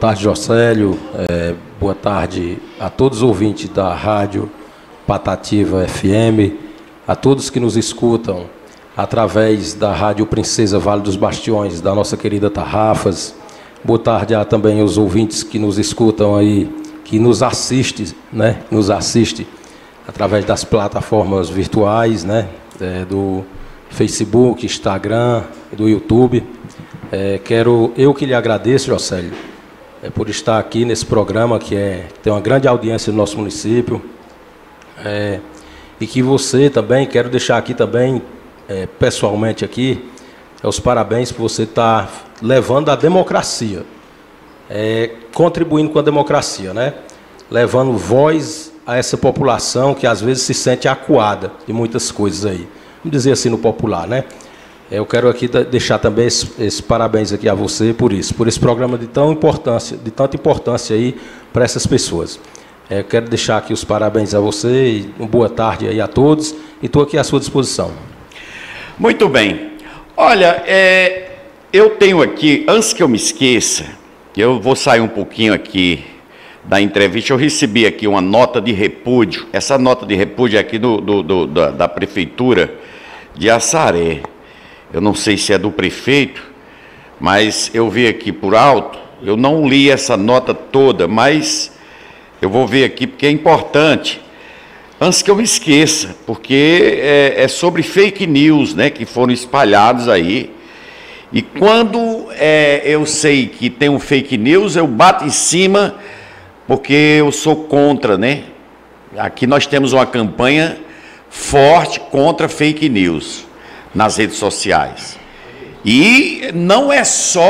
tarde, Jocélio. Boa tarde a todos os ouvintes da Rádio Patativa FM, a todos que nos escutam através da Rádio Princesa Vale dos Bastiões, da nossa querida Tarrafas. Boa tarde a também os ouvintes que nos escutam aí, que nos assistem, né? Nos assiste através das plataformas virtuais, né? Do Facebook, Instagram, do YouTube. Eu que lhe agradeço, Jocélio, por estar aqui nesse programa que tem uma grande audiência no nosso município. E que você também, quero deixar aqui também, pessoalmente aqui, os parabéns por você estar levando a democracia, contribuindo com a democracia, né? Levando voz a essa população que às vezes se sente acuada de muitas coisas aí. Vamos dizer assim no popular, né? Eu quero aqui deixar também esse parabéns aqui a você por isso, por esse programa de tanta importância aí para essas pessoas. Eu quero deixar aqui os parabéns a você e uma boa tarde aí a todos e estou aqui à sua disposição. Muito bem. Olha, eu tenho aqui, antes que eu me esqueça, eu vou sair um pouquinho aqui da entrevista. Eu recebi aqui uma nota de repúdio. Essa nota de repúdio é aqui da Prefeitura de Assaré. Eu não sei se é do prefeito, mas eu vi aqui por alto. Eu não li essa nota toda, mas eu vou ver aqui porque é importante. Antes que eu me esqueça, porque é sobre fake news, né, que foram espalhados aí. E quando eu sei que tem um fake news, eu bato em cima, porque eu sou contra, né? Aqui nós temos uma campanha forte contra fake news nas redes sociais. E não é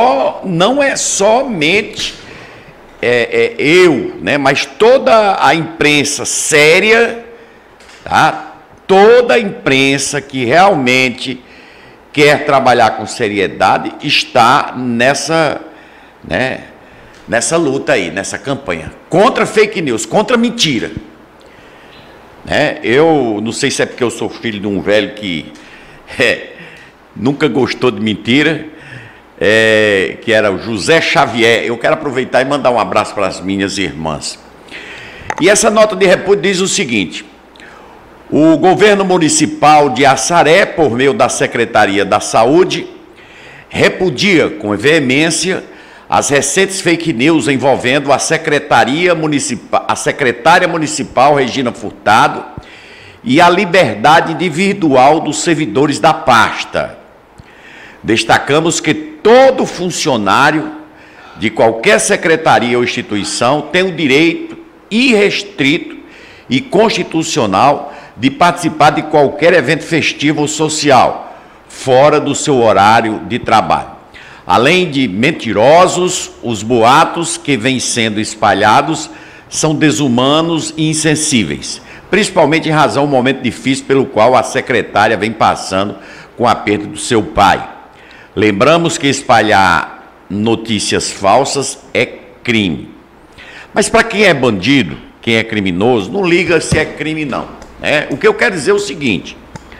somente eu, né, mas toda a imprensa séria, tá? Toda a imprensa que realmente quer trabalhar com seriedade está nessa luta aí, nessa campanha contra fake news, contra mentira. Eu não sei se é porque eu sou filho de um velho que nunca gostou de mentira, que era o José Xavier. Eu quero aproveitar e mandar um abraço para as minhas irmãs. E essa nota de repúdio diz o seguinte: o governo municipal de Assaré, por meio da Secretaria da Saúde, repudia com veemência as recentes fake news envolvendo a secretária municipal Regina Furtado e a liberdade individual dos servidores da pasta. Destacamos que todo funcionário de qualquer secretaria ou instituição tem o direito irrestrito e constitucional de participar de qualquer evento festivo ou social, fora do seu horário de trabalho. Além de mentirosos, os boatos que vêm sendo espalhados são desumanos e insensíveis, principalmente em razão do momento difícil pelo qual a secretária vem passando com a perda do seu pai. Lembramos que espalhar notícias falsas é crime. Mas para quem é bandido, quem é criminoso, não liga se é crime não. O que eu quero dizer é o seguinte: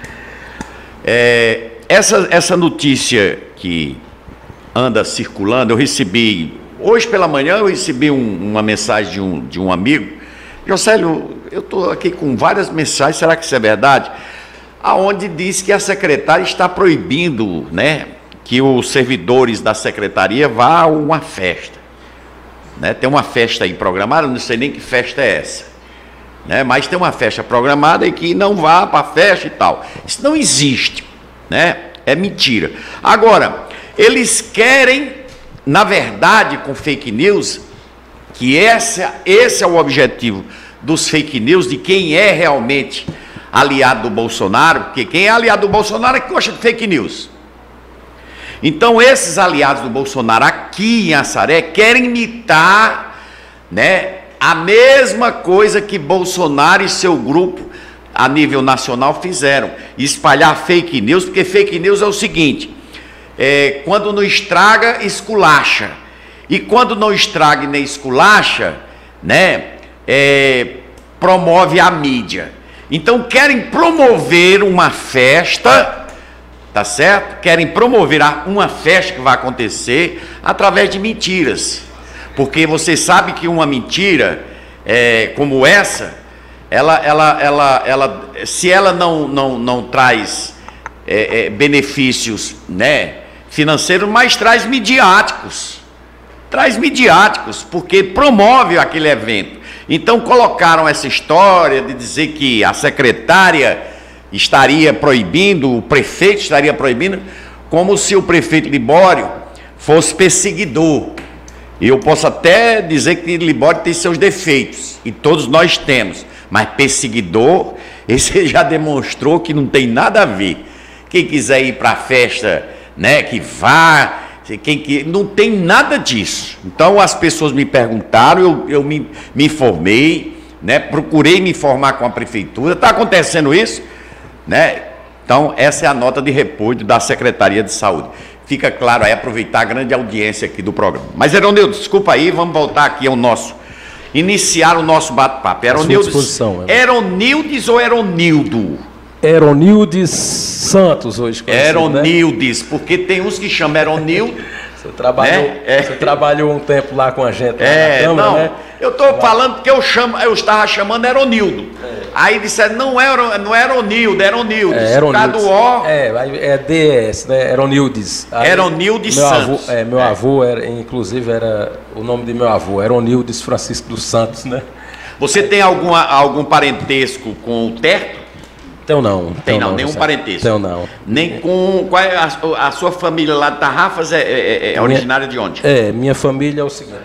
essa notícia que anda circulando, eu recebi, hoje pela manhã eu recebi uma mensagem de um amigo. Jocélio, eu estou aqui com várias mensagens, será que isso é verdade? Aonde diz que a secretária está proibindo, né, que os servidores da secretaria vá a uma festa. Tem uma festa aí programada, não sei nem que festa é essa. Mas tem uma festa programada e que não vá para a festa e tal. Isso não existe, né? É mentira. Agora, eles querem, na verdade, com fake news, que esse é o objetivo dos fake news, de quem é realmente aliado do Bolsonaro, porque quem é aliado do Bolsonaro é que gosta de fake news. Então, esses aliados do Bolsonaro aqui em Assaré querem imitar, né, a mesma coisa que Bolsonaro e seu grupo a nível nacional fizeram, espalhar fake news, porque fake news é o seguinte: quando não estraga, esculacha, e quando não estraga e nem esculacha, né, promove a mídia. Então querem promover uma festa, tá certo? Querem promover uma festa que vai acontecer através de mentiras. Porque você sabe que uma mentira como essa, se ela não traz benefícios, né, financeiros, mas traz midiáticos. Traz midiáticos, porque promove aquele evento. Então colocaram essa história de dizer que a secretária estaria proibindo, o prefeito estaria proibindo, como se o prefeito Libório fosse perseguidor. E eu posso até dizer que Libório tem seus defeitos, e todos nós temos, mas perseguidor, esse já demonstrou que não tem nada a ver. Quem quiser ir para a festa, né, que vá. Não tem nada disso. Então as pessoas me perguntaram, eu me informei, né, procurei me informar com a prefeitura. Está acontecendo isso, né? Então essa é a nota de repúdio da Secretaria de Saúde. Fica claro aí, aproveitar a grande audiência aqui do programa. Mas Eronildo, desculpa aí, vamos voltar aqui ao iniciar o nosso bate-papo. Eronildes ou Eronildo? Eronildes Santos hoje. Eronildes, né? Porque tem uns que chamam Eronildo. Você trabalhou um tempo lá com a gente na Câmara, não, né? Eu estou falando porque eu estava chamando Eronildo. Aí disseram, não é Eronildo, é Eronildes. É DS, né? Eronildes. Eronildes Santos. Meu avô, inclusive, era o nome de meu avô, Eronildes Francisco dos Santos, né? Você tem algum parentesco com o Terto? Tenho não. Nenhum parentesco. Tenho não. Nem com... Qual é a sua família lá de Tarrafas é originária de onde? Minha família é o seguinte,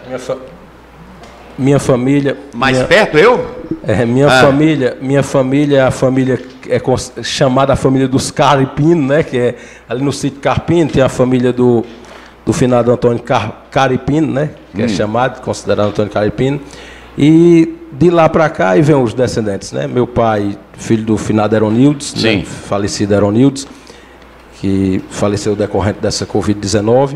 minha família... Mais perto, eu? Minha família, a família chamada a família dos Caripino, né? Que é ali no sítio Carpino, tem a família do finado Antônio Caripino, né? Que é chamado, considerado Antônio Caripino. E de lá para cá aí vem os descendentes, né? Meu pai, filho do finado Eronildes, né? Falecido Eronildes, que faleceu decorrente dessa Covid-19.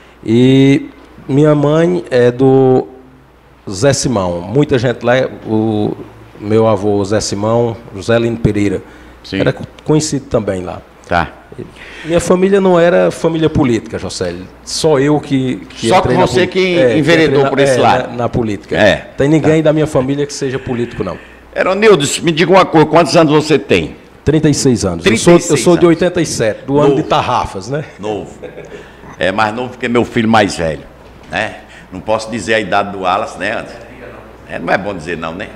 E minha mãe é do Zé Simão. Muita gente lá, o meu avô Zé Simão, José Lino Pereira, era conhecido também lá. Tá. Minha família não era família política, Josélio. Só eu que só que você que enveredou por esse lado. Na política. Tem ninguém da minha família que seja político, não. Eronildes, me diga uma coisa, quantos anos você tem? 36 anos. Eu sou de 87, do ano de Tarrafas, né? Novo. É mais novo que meu filho mais velho, né? Não posso dizer a idade do Wallace, né? Não é bom dizer não, né?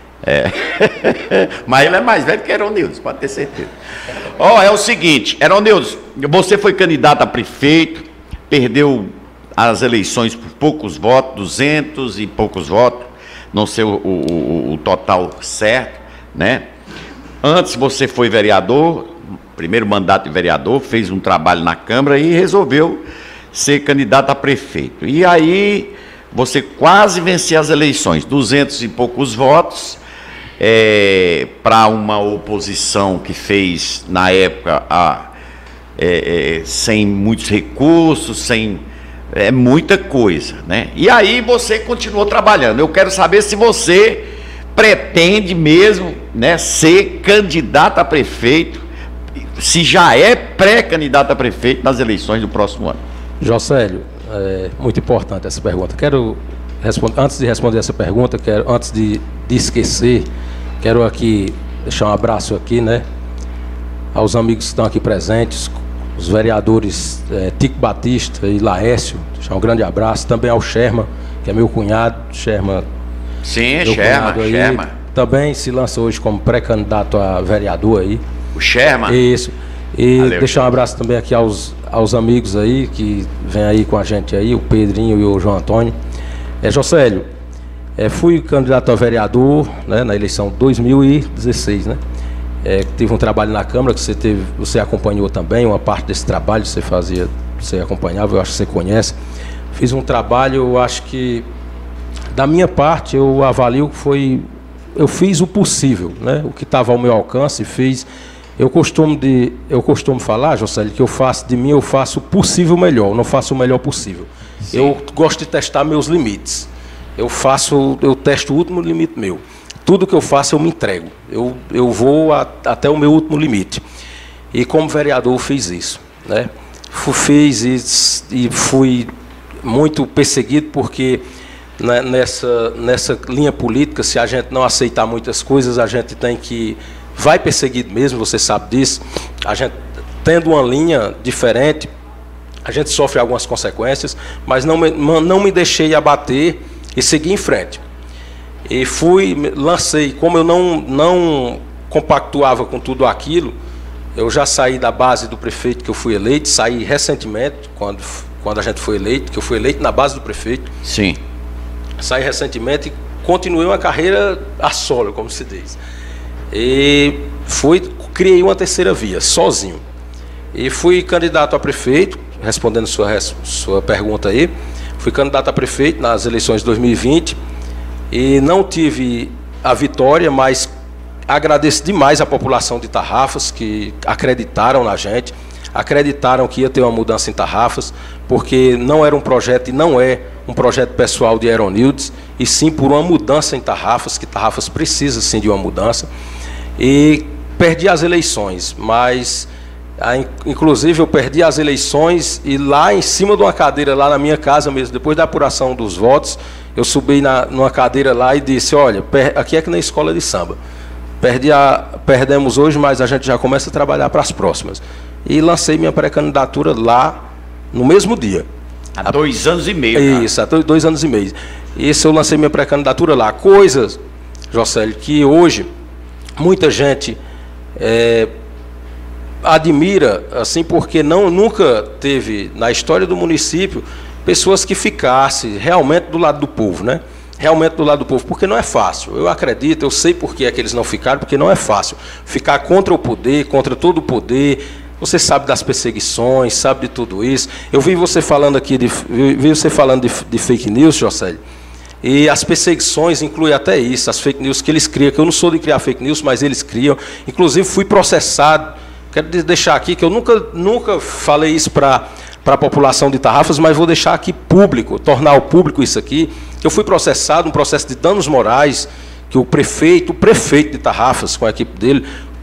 Mas ele é mais velho que Eronildes, pode ter certeza. É o seguinte, Eronildes, você foi candidato a prefeito, perdeu as eleições por poucos votos, 200 e poucos votos, não sei o total certo, né? Antes você foi vereador, primeiro mandato de vereador, fez um trabalho na Câmara e resolveu ser candidato a prefeito. E aí você quase venceu as eleições, 200 e poucos votos, para uma oposição que fez, na época, sem muitos recursos, sem muita coisa, né? E aí você continuou trabalhando. Eu quero saber se você pretende mesmo, né, ser candidato a prefeito, se já é pré-candidato a prefeito nas eleições do próximo ano. Josélio, muito importante essa pergunta. Quero responder, antes de responder essa pergunta, antes de esquecer, quero aqui deixar um abraço aqui, né, aos amigos que estão aqui presentes, os vereadores Tico Batista e Laércio, deixar um grande abraço, também ao Sherman, que é meu cunhado, Sherman. Sim, Sherman. Também se lança hoje como pré-candidato a vereador aí. O Sherman? Isso. E valeu, deixar um abraço também aqui aos amigos aí, que vem aí com a gente aí, o Pedrinho e o João Antônio. Josélio, fui candidato a vereador, né, na eleição 2016, né? Tive um trabalho na Câmara que você acompanhou também, uma parte desse trabalho você acompanhava, eu acho que você conhece. Fiz um trabalho, eu acho que, da minha parte, eu avalio que eu fiz o possível, né? O que estava ao meu alcance, fiz. Eu costumo falar, Josélio, que eu faço o possível melhor, eu não faço o melhor possível. Sim. Eu gosto de testar meus limites. Eu testo o último limite meu. Tudo que eu faço, eu me entrego. Eu vou até o meu último limite. E como vereador, eu fiz isso, né? Fiz e fui muito perseguido, porque né, nessa linha política, se a gente não aceitar muitas coisas, a gente tem que... vai perseguido mesmo, você sabe disso. A gente, tendo uma linha diferente, a gente sofre algumas consequências, mas não me deixei abater e segui em frente. E lancei, como eu não compactuava com tudo aquilo, eu já saí da base do prefeito que eu fui eleito, saí recentemente, quando a gente foi eleito, que eu fui eleito na base do prefeito. Sim. Saí recentemente e continuei uma carreira a solo, como se diz. E criei uma terceira via, sozinho. E fui candidato a prefeito, respondendo sua pergunta aí, fui candidato a prefeito nas eleições de 2020 e não tive a vitória, mas agradeço demais a população de Tarrafas, que acreditaram na gente, acreditaram que ia ter uma mudança em Tarrafas, porque não era um projeto e não é um projeto pessoal de Aeronildes, e sim por uma mudança em Tarrafas, que Tarrafas precisa sim de uma mudança. E perdi as eleições, mas inclusive eu perdi as eleições e lá em cima de uma cadeira, lá na minha casa mesmo, depois da apuração dos votos, eu subi numa cadeira lá e disse, olha, aqui é que na escola de samba. Perdemos hoje, mas a gente já começa a trabalhar para as próximas. E lancei minha pré-candidatura lá no mesmo dia. Há 2 anos e meio. Isso, há 2 anos e meio. Isso eu lancei minha pré-candidatura lá. Coisas, Jocélio, que hoje muita gente admira, assim, porque nunca teve na história do município pessoas que ficassem realmente do lado do povo, né? Realmente do lado do povo, porque não é fácil. Eu acredito, eu sei por que é que eles não ficaram, porque não é fácil. Ficar contra o poder, contra todo o poder, você sabe das perseguições, sabe de tudo isso. Eu vi você falando aqui, de fake news, Jocélio, e as perseguições incluem até isso, as fake news que eles criam, que eu não sou de criar fake news, mas eles criam. Inclusive fui processado, quero deixar aqui que eu nunca falei isso para a população de Tarrafas, mas vou deixar aqui público, tornar o público isso aqui. Eu fui processado, um processo de danos morais, que o prefeito de Tarrafas, com a equipe dele,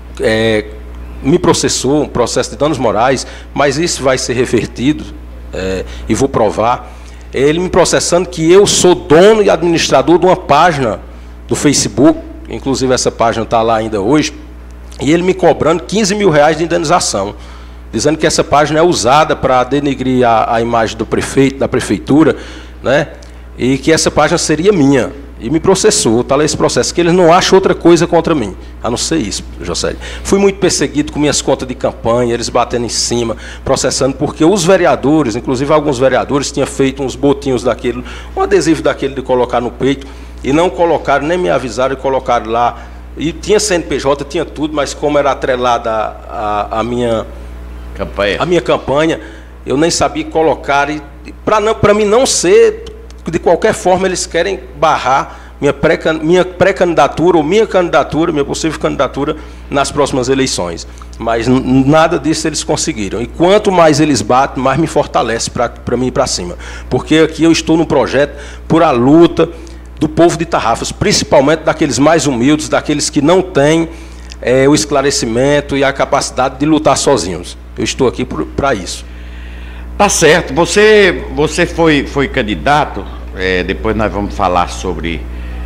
me processou, um processo de danos morais, mas isso vai ser revertido, e vou provar. Ele me processando que eu sou dono e administrador de uma página do Facebook, inclusive essa página está lá ainda hoje, e ele me cobrando 15 mil reais de indenização, dizendo que essa página é usada para denegrir a imagem do prefeito, da prefeitura, né? E que essa página seria minha. E me processou, está lá esse processo, que eles não acham outra coisa contra mim, a não ser isso, Jocélio. Fui muito perseguido com minhas contas de campanha, eles batendo em cima, processando, porque os vereadores, inclusive alguns vereadores, tinham feito uns botinhos daquele, um adesivo daquele de colocar no peito, e não colocaram, nem me avisaram, e colocaram lá. E tinha CNPJ, tinha tudo, mas como era atrelada a minha campanha, eu nem sabia colocar, e para mim não ser... De qualquer forma, eles querem barrar minha pré-candidatura, ou minha candidatura, minha possível candidatura, nas próximas eleições. Mas nada disso eles conseguiram. E quanto mais eles batem, mais me fortalece para mim ir para cima. Porque aqui eu estou num projeto por a luta do povo de Tarrafas, principalmente daqueles mais humildes, daqueles que não têm o esclarecimento e a capacidade de lutar sozinhos. Eu estou aqui para isso. Tá certo. Você foi candidato, depois nós vamos falar sobre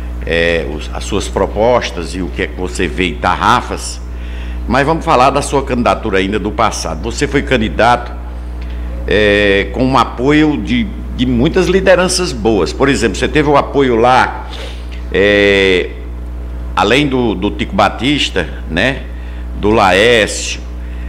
as suas propostas e o que é que você vê em Tarrafas, mas vamos falar da sua candidatura ainda do passado. Você foi candidato com um apoio de muitas lideranças boas. Por exemplo, você teve o apoio lá, além do Tico Batista, né, do Laércio.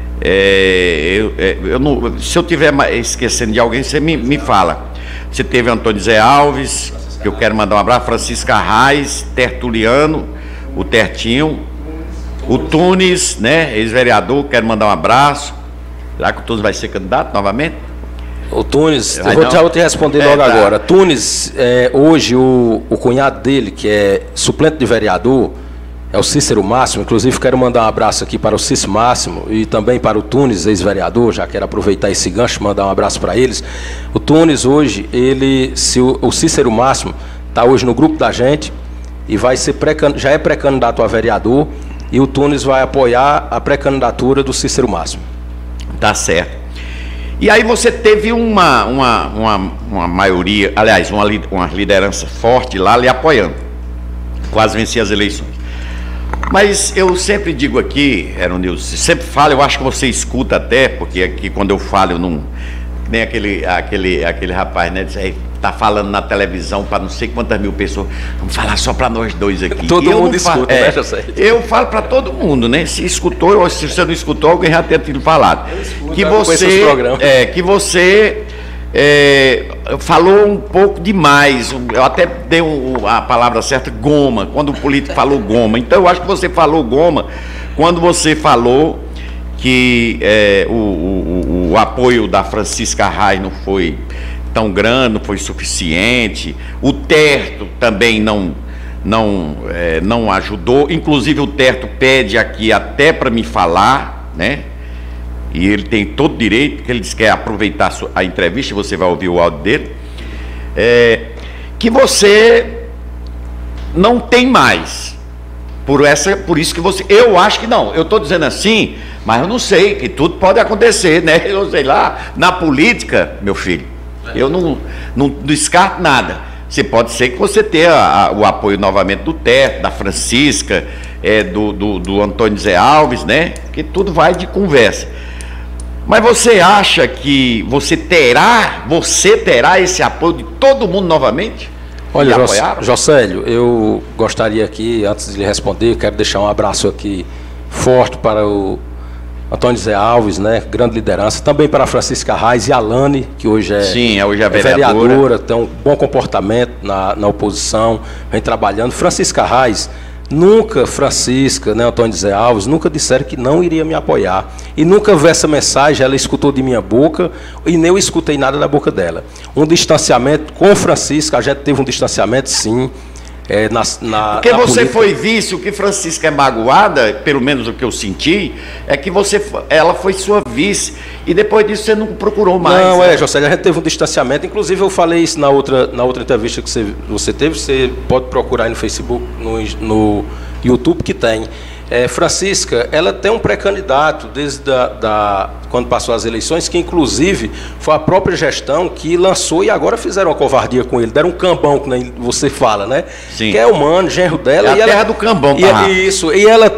Se eu estiver esquecendo de alguém, você me fala. Você teve Antônio Zé Alves, que eu quero mandar um abraço, Francisco Arraes, Tertuliano, o Tertinho, o Tunes, né, ex-vereador, quero mandar um abraço. Será que o Tunes vai ser candidato novamente? O Tunes, já vou te responder logo agora. Tunes, hoje o cunhado dele, que é suplente de vereador, é o Cícero Máximo. Inclusive quero mandar um abraço aqui para o Cícero Máximo e também para o Tunes, ex-vereador. Já quero aproveitar esse gancho, mandar um abraço para eles. O Tunes hoje, o Cícero Máximo está hoje no grupo da gente e vai ser já é pré-candidato a vereador, e o Tunes vai apoiar a pré-candidatura do Cícero Máximo. Tá certo. E aí você teve uma maioria, aliás, uma liderança forte lá lhe apoiando. Quase venci as eleições. Mas eu sempre digo aqui, Eronilson, sempre falo, eu acho que você escuta até, porque aqui quando eu falo, eu não... Nem aquele rapaz, né? Tá falando na televisão para não sei quantas mil pessoas. Vamos falar só para nós dois aqui. Todo mundo escuta, né, José? Eu falo para todo mundo, né? Se escutou, ou se você não escutou, alguém já tem tido falado. Que você falou um pouco demais. Eu até dei a palavra certa, goma, quando o político falou goma. Então eu acho que você falou goma quando você falou que o apoio da Francisca Arraes não foi tão grande, não foi suficiente. O Terto também não ajudou. Inclusive o Terto pede aqui até para me falar, né? E ele tem todo direito, porque ele disse que quer aproveitar a entrevista, você vai ouvir o áudio dele, que você não tem mais. Por isso que você... Eu acho que não, eu estou dizendo assim, mas eu não sei, que tudo pode acontecer, né? Eu sei lá, na política, meu filho, eu não descarto nada. Você pode ser que você tenha o apoio novamente do Terto, da Francisca, do Antônio Zé Alves, né? Que tudo vai de conversa. Mas você acha que você terá esse apoio de todo mundo novamente? Olha, Jocélio, eu gostaria aqui, antes de lhe responder, quero deixar um abraço aqui forte para o Antônio Zé Alves, né, grande liderança, também para a Francisca Arraes e a Alane, que hoje é vereadora, tem um bom comportamento na oposição, vem trabalhando. Francisca Arraes, Francisca, né, Antônio Zé Alves, nunca disseram que não iria me apoiar. E nunca vi essa mensagem, ela escutou de minha boca, e nem eu escutei nada da boca dela. Um distanciamento com Francisca, a gente teve um distanciamento, sim. Porque você foi vice, o que Francisca é magoada, pelo menos o que eu senti, é que ela foi sua vice, e depois disso você não procurou mais. Não, José, a gente teve um distanciamento, inclusive eu falei isso na outra entrevista que você teve, você pode procurar aí no Facebook, no YouTube, que tem. Francisca, ela tem um pré-candidato desde quando passou as eleições, que inclusive foi a própria gestão que lançou, e agora fizeram uma covardia com ele, deram um cambão, que nem você fala, né? Sim. Que é o Mano, genro dela. É a terra do cambão, tá? Isso, e ela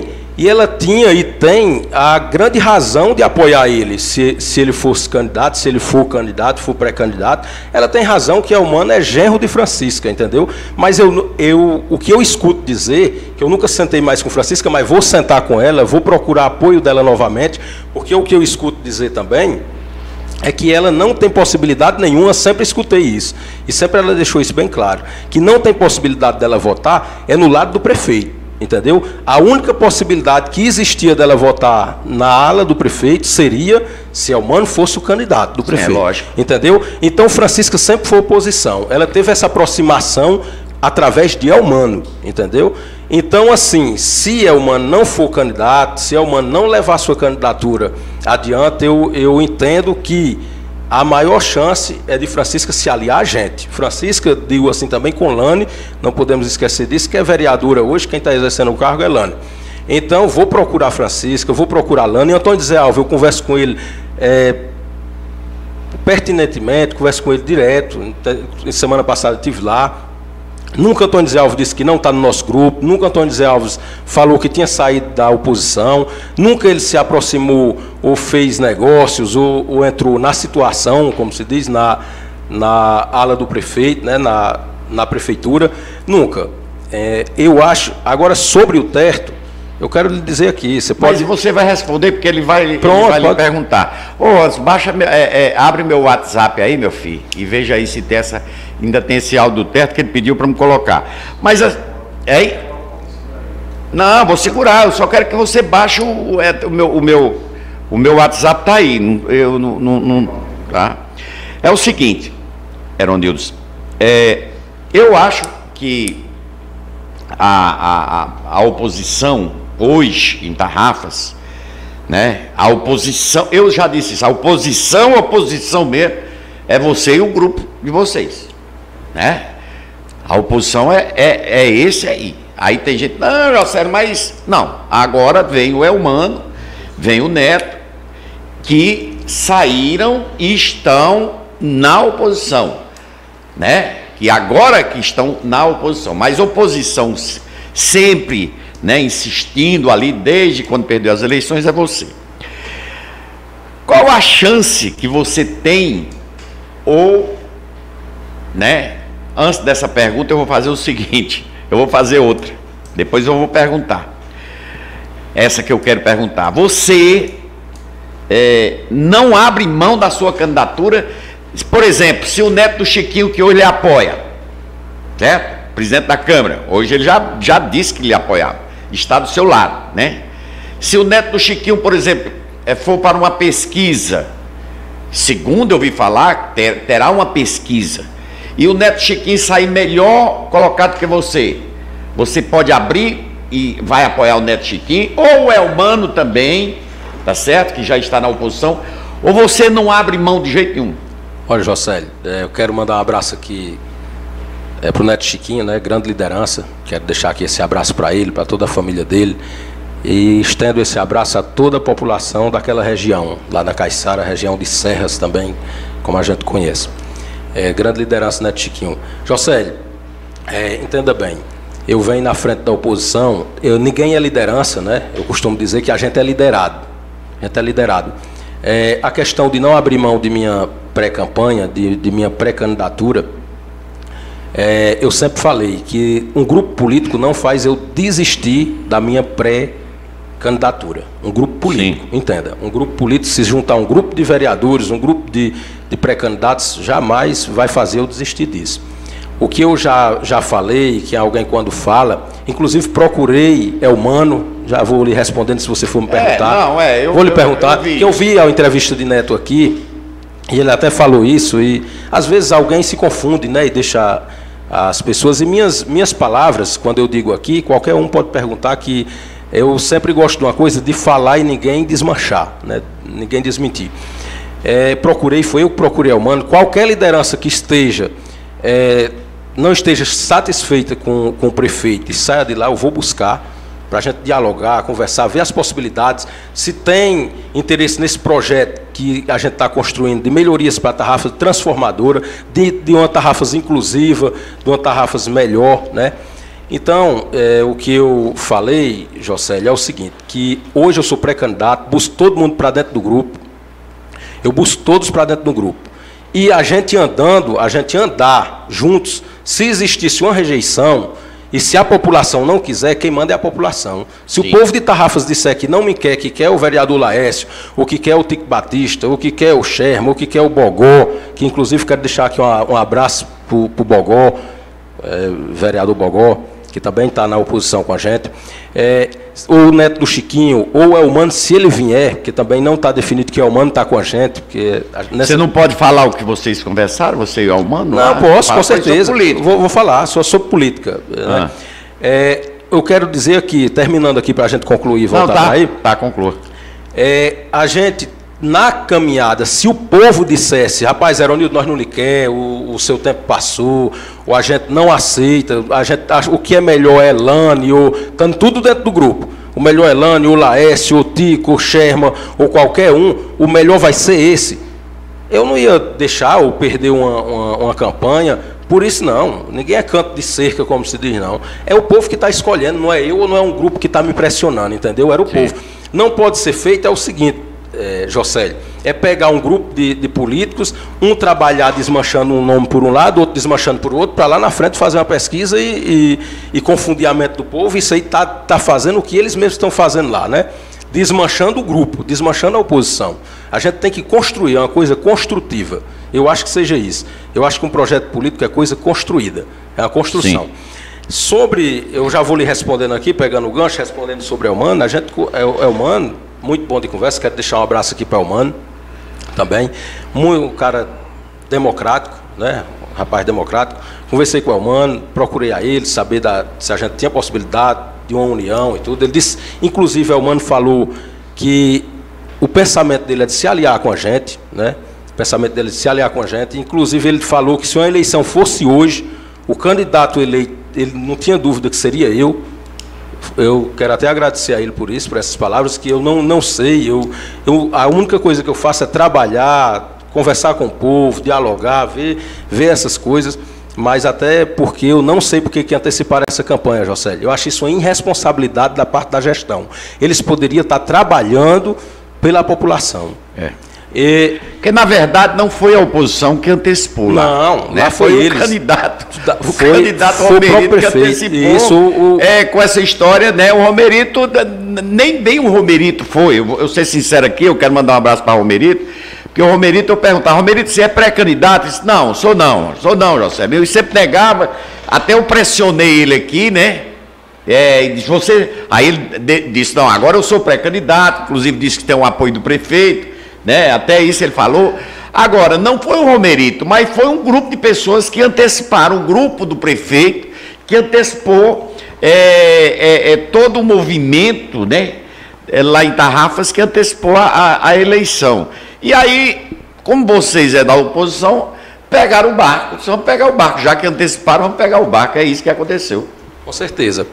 tinha e tem a grande razão de apoiar ele, se ele fosse candidato, se ele for candidato, for pré-candidato, ela tem razão que o Mano é genro de Francisca, entendeu? Mas o que eu escuto dizer, que eu nunca sentei mais com Francisca, mas vou sentar com ela, vou procurar apoio dela novamente, porque o que eu escuto dizer também é que ela não tem possibilidade nenhuma, sempre escutei isso, e sempre ela deixou isso bem claro, que não tem possibilidade dela votar no lado do prefeito. Entendeu? A única possibilidade que existia dela votar na ala do prefeito seria se Elmano fosse o candidato do prefeito. Lógico. Entendeu? Então, Francisca sempre foi oposição. Ela teve essa aproximação através de Elmano, entendeu? Então, assim, se Elmano não for candidato, se Elmano não levar sua candidatura adiante, eu entendo que a maior chance é de Francisca se aliar a gente. Francisca, digo assim também com Lane, não podemos esquecer disso, que é vereadora hoje, quem está exercendo o cargo é Lane. Então, vou procurar Francisca, vou procurar Lane, e Antônio Zé Alves, eu converso com ele pertinentemente, converso com ele direto, semana passada eu estive lá. Nunca Antônio Zé Alves disse que não está no nosso grupo, nunca Antônio Zé Alves falou que tinha saído da oposição, nunca ele se aproximou ou fez negócios ou entrou na situação, como se diz, na ala do prefeito, né, na prefeitura, nunca. Eu acho, agora sobre o Terto, eu quero lhe dizer aqui, você pode... Mas você vai responder, porque ele vai lhe perguntar. Abre meu WhatsApp aí, meu filho, e veja aí se tem ainda tem esse áudio do Terto que ele pediu para me colocar. Mas, não, vou segurar, eu só quero que você baixe o meu WhatsApp, está aí, tá? É o seguinte, Eronilson, eu acho que a oposição hoje em Tarrafas, né? A oposição, eu já disse isso, a oposição mesmo é você e o grupo de vocês, né? A oposição é esse aí. Aí tem gente, não, sério, mas não. Agora vem o Elmano, vem o Neto, que saíram e estão na oposição, né? Que agora que estão na oposição, mas oposição sempre, né, insistindo ali desde quando perdeu as eleições é você. Qual a chance que você tem, ou, né, antes dessa pergunta eu vou fazer o seguinte, eu vou fazer outra, depois eu vou perguntar, essa que eu quero perguntar, você não abre mão da sua candidatura, por exemplo, se o neto do Chiquinho, que hoje lhe apoia, certo? Presidente da Câmara, hoje ele já disse que lhe apoiava, está do seu lado, né? Se o neto do Chiquinho, por exemplo, for para uma pesquisa, segundo eu ouvi falar, terá uma pesquisa, e o neto do Chiquinho sair melhor colocado que você pode abrir e vai apoiar o neto do Chiquinho, ou é humano também, tá certo? Que já está na oposição, ou você não abre mão de jeito nenhum? Olha, Jocélio, eu quero mandar um abraço aqui para o neto Chiquinho, né? Grande liderança. Quero deixar aqui esse abraço para ele, para toda a família dele. E estendo esse abraço a toda a população daquela região, lá da Caiçara, região de Serras também, como a gente conhece. Grande liderança, neto Chiquinho. Jocélio, entenda bem, eu venho na frente da oposição, ninguém é liderança, né? Eu costumo dizer que a gente é liderado. A gente é liderado. A questão de não abrir mão de minha pré-campanha, de minha pré-candidatura, eu sempre falei que um grupo político não faz eu desistir da minha pré-candidatura. Um grupo político, sim, entenda, um grupo político, se juntar a um grupo de vereadores, um grupo de pré-candidatos, jamais vai fazer eu desistir disso. O que eu já falei, que alguém quando fala, inclusive procurei Elmano, já vou lhe respondendo se você for me perguntar. Vou lhe perguntar, que eu vi a entrevista de Neto aqui, e ele até falou isso, e às vezes alguém se confunde, né, e deixa as pessoas, e minhas palavras, quando eu digo aqui, qualquer um pode perguntar, que eu sempre gosto de uma coisa, de falar e ninguém desmanchar, né, ninguém desmentir. Foi eu que procurei Elmano, qualquer liderança que esteja, não esteja satisfeita com o prefeito e saia de lá, eu vou buscar, para a gente dialogar, conversar, ver as possibilidades, se tem interesse nesse projeto que a gente está construindo, de melhorias para a Tarrafas transformadora, de uma Tarrafas inclusiva, de uma Tarrafas melhor, né? Então, o que eu falei, Jocélio, é o seguinte, que hoje eu sou pré-candidato, busco todo mundo para dentro do grupo, eu busco todos para dentro do grupo, e a gente andar juntos, se existisse uma rejeição, e se a população não quiser, quem manda é a população. Se sim, o povo de Tarrafas disser que não me quer, que quer o vereador Laércio, ou que quer o Tico Batista, ou que quer o Sherman, ou que quer o Bogó, que inclusive quero deixar aqui um abraço para o Bogó, vereador Bogó, que também está na oposição com a gente, ou o neto do Chiquinho, ou Elmano, se ele vier, que também não está definido que Elmano está com a gente. Porque Você não pode falar o que vocês conversaram, você e o Elmano? Não, posso, com certeza. Vou falar, só sobre política. Né? Eu quero dizer aqui, terminando aqui para a gente concluir e voltar aí. Tá, conclua. A gente, na caminhada, se o povo dissesse, rapaz, Eronildo, nós não lhe quer, o seu tempo passou, ou a gente não aceita, a gente acha, o que é melhor é Elane, ou estando tudo dentro do grupo, o melhor é Elane, o Laércio, o Tico, o Sherman, ou qualquer um, o melhor vai ser esse. Eu não ia deixar ou perder uma campanha por isso, não. Ninguém é canto de cerca, como se diz, não. É o povo que está escolhendo, não é eu, ou não é um grupo que está me pressionando, entendeu? Era o povo. Não pode ser feito, é o seguinte, Jocélio, é pegar um grupo de políticos, um trabalhar desmanchando um nome por um lado, outro desmanchando por outro, para lá na frente fazer uma pesquisa e confundir a mente do povo. Isso aí tá fazendo o que eles mesmos estão fazendo lá, né? Desmanchando o grupo, desmanchando a oposição. A gente tem que construir uma coisa construtiva. Eu acho que seja isso. Eu acho que um projeto político é coisa construída, é uma construção. Sim. Eu já vou lhe respondendo aqui, pegando o gancho, respondendo sobre Elmano. Elmano, muito bom de conversa, quero deixar um abraço aqui para o Elmano também, um cara democrático, né? Um rapaz democrático. Conversei com o Elmano, procurei a ele, saber se a gente tinha possibilidade de uma união e tudo. Ele disse, inclusive, o Elmano falou que o pensamento dele é de se aliar com a gente, né? O pensamento dele é de se aliar com a gente. Inclusive, ele falou que se uma eleição fosse hoje, o candidato eleito, ele não tinha dúvida que seria eu. Eu quero até agradecer a ele por isso, por essas palavras, que eu não sei, a única coisa que eu faço é trabalhar, conversar com o povo, dialogar, ver essas coisas, mas até porque eu não sei porque que anteciparam essa campanha, Jocélio. Eu acho isso uma irresponsabilidade da parte da gestão. Eles poderiam estar trabalhando pela população. Porque, na verdade, não foi a oposição que antecipou lá. Não, né? lá foi o eles. Candidato. O Foi candidato o Romerito próprio que prefeito. antecipou. Isso, com essa história, né? O Romerito, nem bem o Romerito foi. Eu vou ser sincero aqui, eu quero mandar um abraço para o Romerito, porque o Romerito, eu perguntava, Romerito, você é pré-candidato? Ele disse, não, sou não, José. Eu sempre negava, até eu pressionei ele aqui, né? E disse, aí ele disse, não, agora eu sou pré-candidato, inclusive disse que tem um apoio do prefeito, né? Até isso ele falou. Agora, não foi o Romerito, mas foi um grupo de pessoas que anteciparam, um grupo do prefeito, que antecipou todo o movimento, né? Lá em Tarrafas, que antecipou a eleição. E aí, como vocês da oposição, pegaram o barco. Vocês vão pegar o barco, já que anteciparam, vamos pegar o barco. É isso que aconteceu. Com certeza.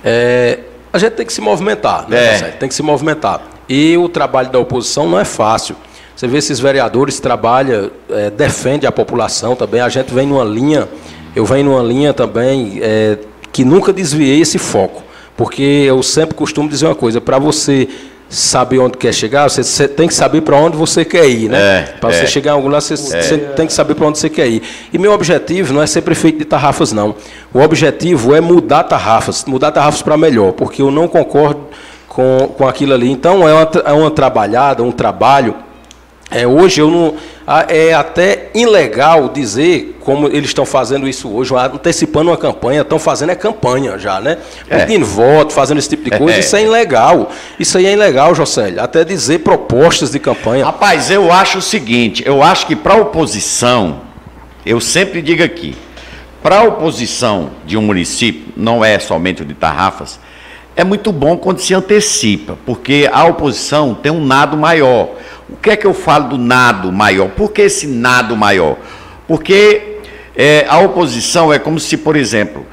A gente tem que se movimentar, né? Tem que se movimentar. E o trabalho da oposição não é fácil. Você vê esses vereadores trabalham, defendem a população também. A gente vem numa linha, eu venho numa linha também que nunca desviei esse foco. Porque eu sempre costumo dizer uma coisa, para você saber onde quer chegar, você tem que saber para onde você quer ir, né? Para você chegar em algum lugar, você tem que saber para onde você quer ir. E meu objetivo não é ser prefeito de Tarrafas, não. O objetivo é mudar Tarrafas para melhor, porque eu não concordo com aquilo ali. Então, é uma trabalhada, um trabalho. Hoje eu não. É até ilegal dizer como eles estão fazendo isso hoje, antecipando uma campanha, estão fazendo campanha já, né? Pedindo voto, fazendo esse tipo de coisa, isso é ilegal. Isso aí é ilegal, Jocélio. Até dizer propostas de campanha. Rapaz, eu acho o seguinte, eu acho que para a oposição, eu sempre digo aqui, para a oposição de um município, não é somente o de Tarrafas, é muito bom quando se antecipa, porque a oposição tem um nado maior. O que é que eu falo do nado maior? Por que esse nado maior? Porque a oposição é como se, por exemplo,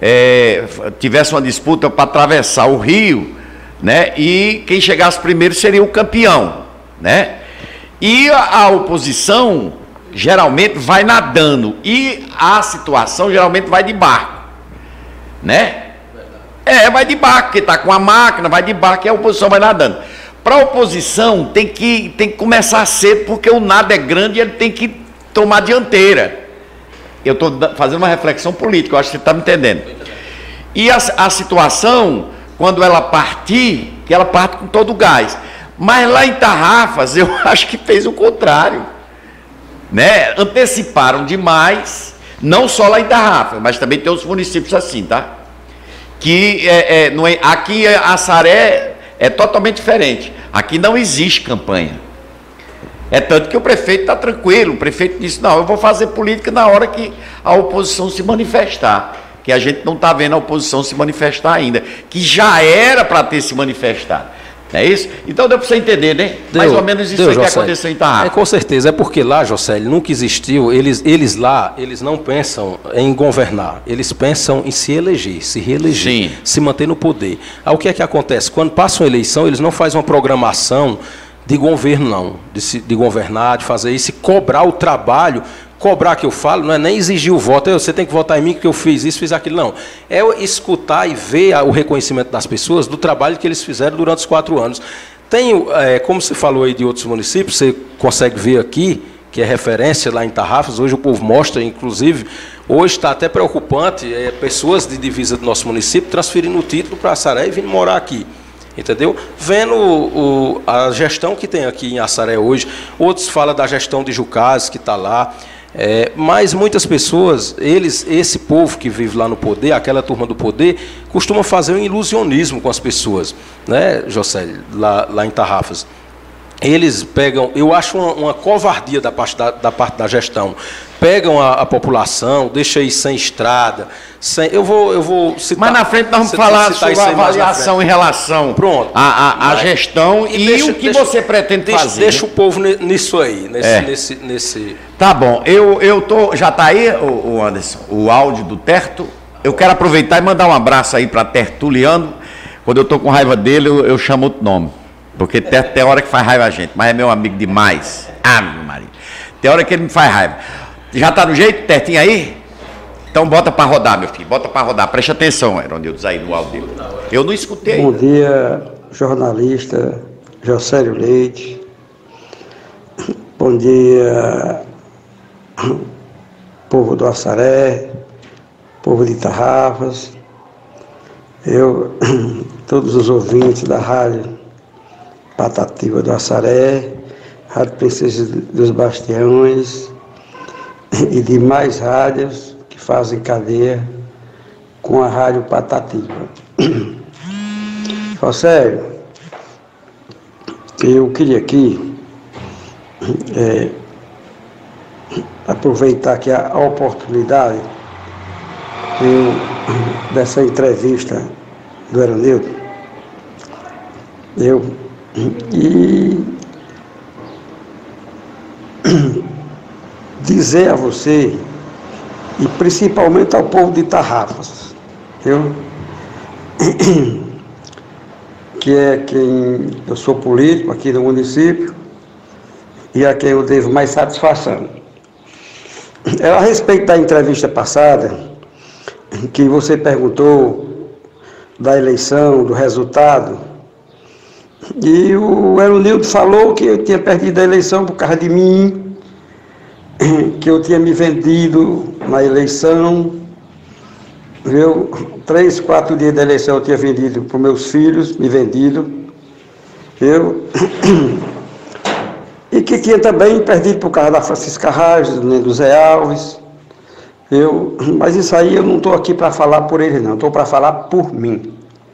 tivesse uma disputa para atravessar o rio, né? E quem chegasse primeiro seria o campeão, né? E a oposição geralmente vai nadando e a situação geralmente vai de barco, né? Vai de barco, porque está com a máquina, vai de barco e a oposição vai nadando. Para a oposição tem que começar cedo, porque o nado é grande e ele tem que tomar dianteira. Eu estou fazendo uma reflexão política, eu acho que você está me entendendo. E a situação, quando ela partir, que ela parte com todo o gás. Mas lá em Tarrafas, eu acho que fez o contrário, né? Anteciparam demais, não só lá em Tarrafas, mas também tem outros municípios assim, tá? Que aqui a Saré é totalmente diferente. Aqui não existe campanha. Tanto que o prefeito está tranquilo. O prefeito disse, não, eu vou fazer política na hora que a oposição se manifestar. Que a gente não está vendo a oposição se manifestar ainda. Que já era para ter se manifestado. Não é isso? Então deu para você entender, né? Mais ou menos isso aí que aconteceu em Tarrafas. Com certeza. É porque lá, Jocélio, nunca existiu. Eles lá, eles não pensam em governar. Eles pensam em se eleger, se reeleger, se manter no poder. Aí o que é que acontece? Quando passa uma eleição, eles não fazem uma programação de governo, não. De governar, de fazer isso, e cobrar o trabalho. Cobrar que eu falo não é nem exigir o voto, você tem que votar em mim que eu fiz isso, fiz aquilo, não. É escutar e ver o reconhecimento das pessoas do trabalho que eles fizeram durante os 4 anos. Tem, como você falou aí de outros municípios, você consegue ver aqui, que é referência lá em Tarrafas, hoje o povo mostra, inclusive, hoje está até preocupante, pessoas de divisa do nosso município transferindo o título para Assaré e vindo morar aqui. Entendeu? Vendo a gestão que tem aqui em Assaré hoje, outros falam da gestão de Jucás, que está lá. Mas muitas pessoas, esse povo que vive lá no poder, aquela turma do poder, costuma fazer um ilusionismo com as pessoas, né, Jocélio, lá em Tarrafas. Eles pegam, eu acho uma covardia da parte da gestão. Pegam a população, deixam aí sem estrada. Eu vou citar. Mas na frente nós vamos falar sobre a avaliação em relação à gestão e o que você pretende fazer. Deixa o povo nisso aí, nesse. Tá bom. Já está aí, o Anderson, o áudio do Terto. Eu quero aproveitar e mandar um abraço aí para Tertuliano. Quando eu estou com raiva dele, eu chamo outro nome. Porque tem hora que faz raiva a gente, mas é meu amigo demais. Ave Maria. Tem hora que ele me faz raiva. Já está no jeito, Tertinho aí? Então bota para rodar, meu filho. Bota para rodar. Preste atenção, Heronildo, aí no áudio. Eu não escutei. Bom dia, jornalista Jocélio Leite. Bom dia, povo do Assaré, povo de Tarrafas. Todos os ouvintes da Rádio Patativa do Assaré, Rádio Princesa dos Bastiões e demais rádios que fazem cadeia com a Rádio Patativa. Sério, eu queria aqui aproveitar aqui a oportunidade dessa entrevista do Heronildo, e dizer a você, e principalmente ao povo de Tarrafas, que é quem eu sou político aqui no município e a quem eu devo mais satisfação. A respeito da entrevista passada, que você perguntou da eleição, do resultado, e o Heronildo falou que eu tinha perdido a eleição por causa de mim, que eu tinha me vendido na eleição, 3, 4 dias da eleição eu tinha vendido para os meus filhos, me vendido, e que tinha também perdido por causa da Francisca Raios, do Zé Alves, mas isso aí eu não estou aqui para falar por ele não, estou para falar por mim.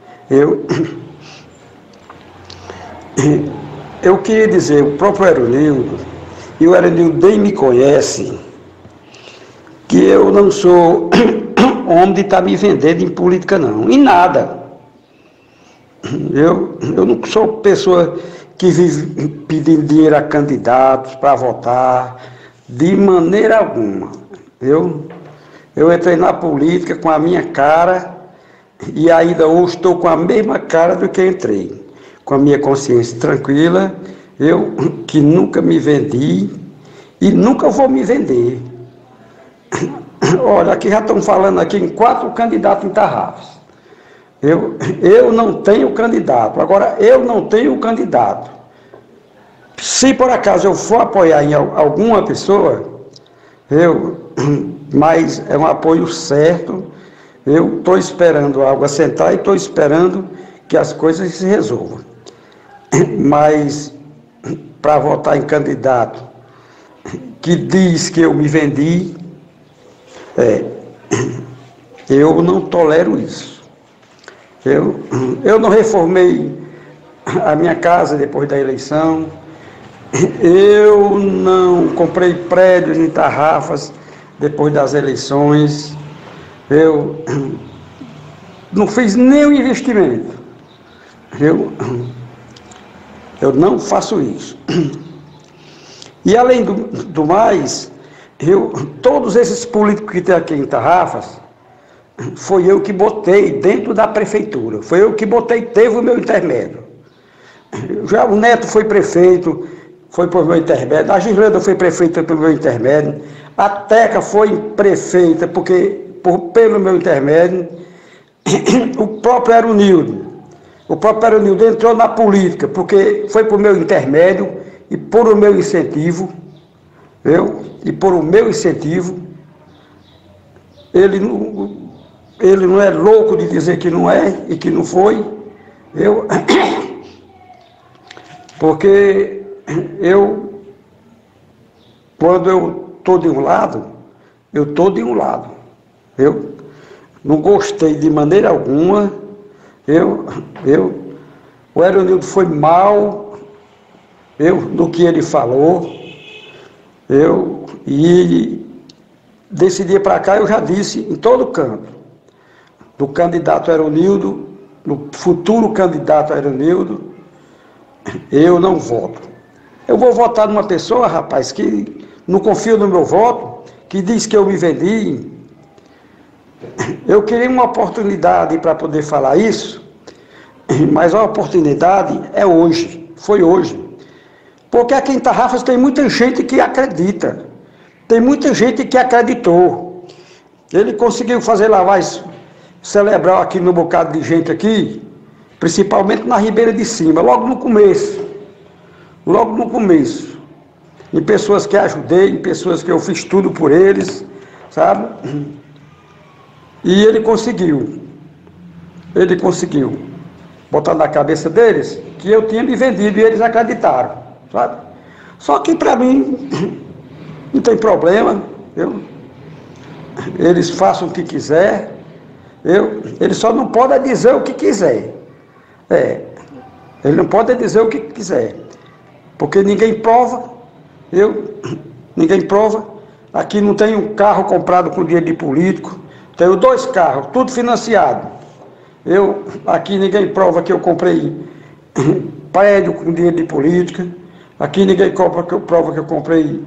Eu queria dizer, o próprio Heronildo, e o Heronildo nem me conhece, que eu não sou homem de estar me vendendo em política não, em nada. Eu não sou pessoa que vive pedindo dinheiro a candidatos para votar, de maneira alguma. Eu entrei na política com a minha cara e ainda hoje estou com a mesma cara do que entrei, com a minha consciência tranquila, que nunca me vendi e nunca vou me vender. Olha, aqui já estão falando aqui em 4 candidatos em Tarrafas. Eu não tenho candidato, agora eu não tenho candidato. Se por acaso eu for apoiar em alguma pessoa, mas é um apoio certo, eu estou esperando a água sentar e estou esperando que as coisas se resolvam. Mas para votar em candidato que diz que eu me vendi, eu não tolero isso. Eu não reformei a minha casa depois da eleição, eu não comprei prédios em Tarrafas depois das eleições, eu não fiz nenhum investimento, eu não faço isso. E além do mais, todos esses políticos que tem aqui em Tarrafas, foi eu que botei dentro da prefeitura, foi eu que botei, teve o meu intermédio. Já o Neto foi prefeito, foi por meu intermédio, a Girlanda foi prefeita pelo meu intermédio, a Teca foi prefeita pelo meu intermédio, o próprio Heronildo entrou na política, porque foi por meu intermédio e por o meu incentivo, ele não é louco de dizer que não é e que não foi, porque quando eu estou de um lado, eu estou de um lado. Eu não gostei de maneira alguma, o Heronildo foi mal, no que ele falou, e desse dia para cá eu já disse em todo canto, do candidato Heronildo, do futuro candidato Heronildo, eu não voto. Eu vou votar numa pessoa, rapaz, que não confia no meu voto, que diz que eu me vendi. Eu queria uma oportunidade para poder falar isso, Mas a oportunidade é hoje, foi hoje. Porque aqui em Tarrafas tem muita gente que acredita, tem muita gente que acreditou. Ele conseguiu fazer lavagem cerebral aqui no bocado de gente aqui, principalmente na Ribeira de Cima, logo no começo. Em pessoas que ajudei, em pessoas que eu fiz tudo por eles, sabe? E ele conseguiu botar na cabeça deles que eu tinha me vendido e eles acreditaram, sabe? Só que para mim não tem problema, eles façam o que quiser, eles só não podem dizer o que quiser. Eles não podem dizer o que quiser, porque ninguém prova, ninguém prova. Aqui não tem um carro comprado com dinheiro de político, tenho 2 carros, tudo financiado. Aqui ninguém prova que eu comprei prédio com dinheiro de política, aqui ninguém prova que eu comprei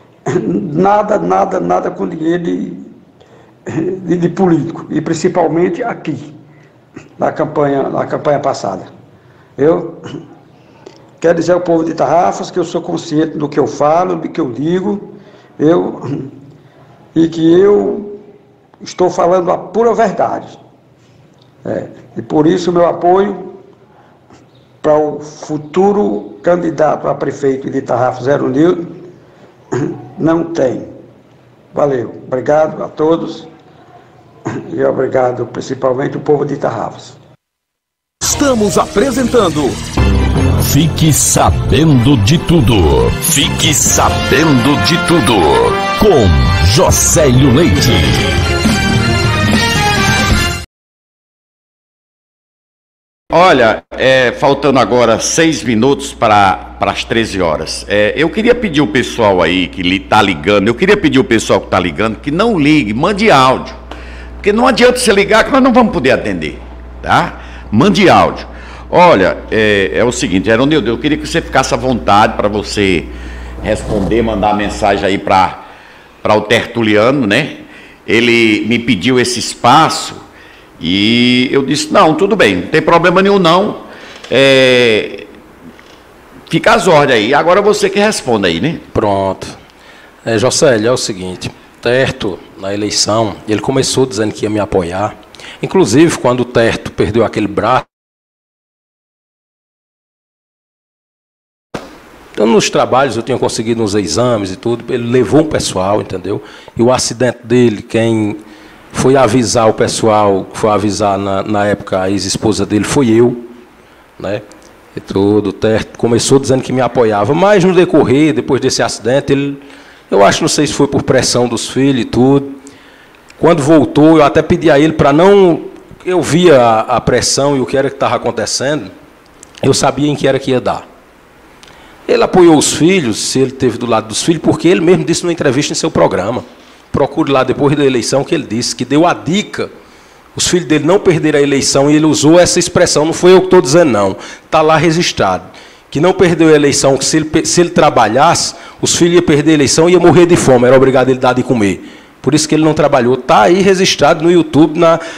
nada com dinheiro de político, e principalmente aqui, na campanha passada. Eu quero dizer ao povo de Tarrafas que eu sou consciente do que eu falo, do que eu digo, e que eu estou falando a pura verdade. E por isso meu apoio para o futuro candidato a prefeito de Tarrafas, Zé Nildo, não tem. Valeu, obrigado a todos e obrigado principalmente o povo de Tarrafas. Estamos apresentando Fique Sabendo de Tudo. Fique Sabendo de Tudo com Josélio Leite. Olha, faltando agora 6 minutos para as 13 horas. Eu queria pedir o pessoal aí que está ligando, que não ligue, mande áudio. Porque não adianta você ligar que nós não vamos poder atender, tá? Mande áudio. Olha, é o seguinte, Zé, eu queria que você ficasse à vontade para você responder, mandar mensagem aí para o Tertuliano, né? Ele me pediu esse espaço. E eu disse, não, tudo bem, não tem problema nenhum não, fica às ordens aí, agora você que responde aí, né? Pronto. Josélio, é o seguinte, Terto, na eleição, ele começou dizendo que ia me apoiar, inclusive quando o Terto perdeu aquele braço, então nos trabalhos eu tinha conseguido uns exames e tudo, ele levou um pessoal, entendeu? E o acidente dele, quem foi avisar o pessoal, foi avisar na época a ex-esposa dele, foi eu, né? E tudo, o Terto começou dizendo que me apoiava, mas no decorrer, depois desse acidente, eu acho, não sei se foi por pressão dos filhos e tudo, quando voltou, eu até pedi a ele para não, eu via a pressão e o que era que estava acontecendo, eu sabia em que era que ia dar. Ele apoiou os filhos, se ele esteve do lado dos filhos, porque ele mesmo disse numa entrevista em seu programa. Procure lá depois da eleição que ele disse, que deu a dica, os filhos dele não perderam a eleição, e ele usou essa expressão, não foi eu que estou dizendo não, está lá registrado, que não perdeu a eleição, que se ele trabalhasse, os filhos iam perder a eleição e ia morrer de fome, era obrigado a ele dar de comer. Por isso que ele não trabalhou, está aí registrado no YouTube,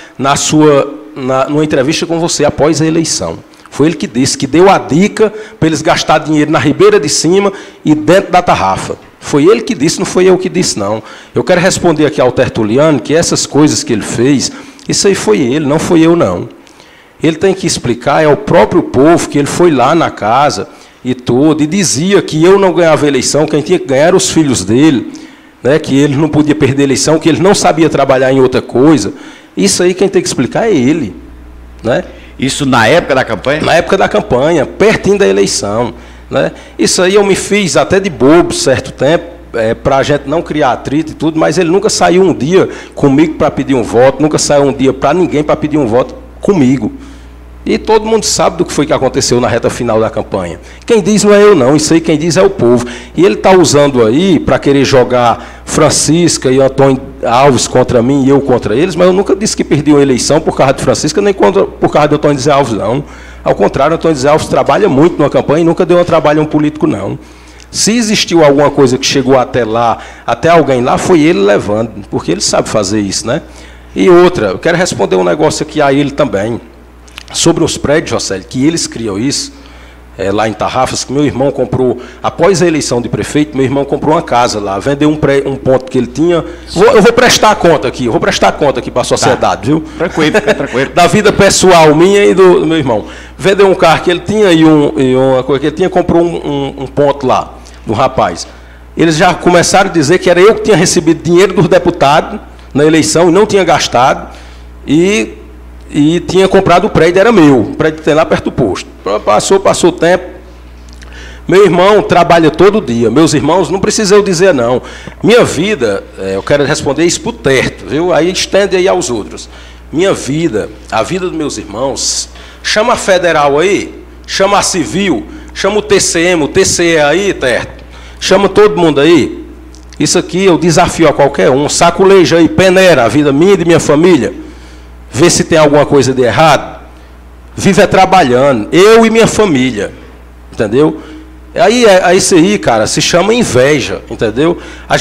numa entrevista com você após a eleição. Foi ele que disse, que deu a dica para eles gastar dinheiro na Ribeira de Cima e dentro da Tarrafa. Foi ele que disse, não foi eu que disse, não. Eu quero responder aqui ao Tertuliano que essas coisas que ele fez, isso aí foi ele, não foi eu, não. Ele tem que explicar, é o próprio povo, que ele foi lá na casa e tudo, e dizia que eu não ganhava a eleição, quem tinha que ganhar eram os filhos dele, né, que ele não podia perder a eleição, que ele não sabia trabalhar em outra coisa. Isso aí quem tem que explicar é ele, né? Isso na época da campanha? Na época da campanha, pertinho da eleição. Né? Isso aí eu me fiz até de bobo certo tempo, para a gente não criar atrito e tudo, mas ele nunca saiu um dia comigo para pedir um voto, nunca saiu um dia para ninguém para pedir um voto comigo. E todo mundo sabe do que foi que aconteceu na reta final da campanha. Quem diz não é eu não, isso aí quem diz é o povo. E ele está usando aí para querer jogar Francisca e Antônio Alves contra mim e eu contra eles, mas eu nunca disse que perdi uma eleição por causa de Francisca, nem por causa de Antônio José Alves, não. Ao contrário, Antônio José Alves trabalha muito numa campanha e nunca deu um trabalho a um político, não. Se existiu alguma coisa que chegou até lá, até alguém lá, foi ele levando, porque ele sabe fazer isso, né? E outra, eu quero responder um negócio aqui a ele também. sobre os prédios, José, que eles criam isso, lá em Tarrafas, que meu irmão comprou, após a eleição de prefeito, meu irmão comprou uma casa lá, vendeu um ponto que ele tinha. Eu vou prestar conta aqui, para a sociedade, viu? Tranquilo, tranquilo. Da vida pessoal minha e do meu irmão. Vendeu um carro que ele tinha e uma coisa que ele tinha, comprou um ponto lá, do rapaz. Eles já começaram a dizer que era eu que tinha recebido dinheiro dos deputados na eleição e não tinha gastado, e tinha comprado o prédio, era meu, o prédio que tem lá perto do posto. Passou o tempo. Meu irmão trabalha todo dia. Meus irmãos, não precisa eu dizer não. Minha vida, eu quero responder isso para o Terto, viu? Aí estende aí aos outros. Minha vida, a vida dos meus irmãos, chama a federal aí, chama a civil, chama o TCM, o TCE aí, Terto. Chama todo mundo aí. Isso aqui eu desafio a qualquer um. Saculeja aí, peneira a vida minha e de minha família. Vê se tem alguma coisa de errado. Vive trabalhando, eu e minha família, entendeu? Aí isso aí, cara, se chama inveja, entendeu?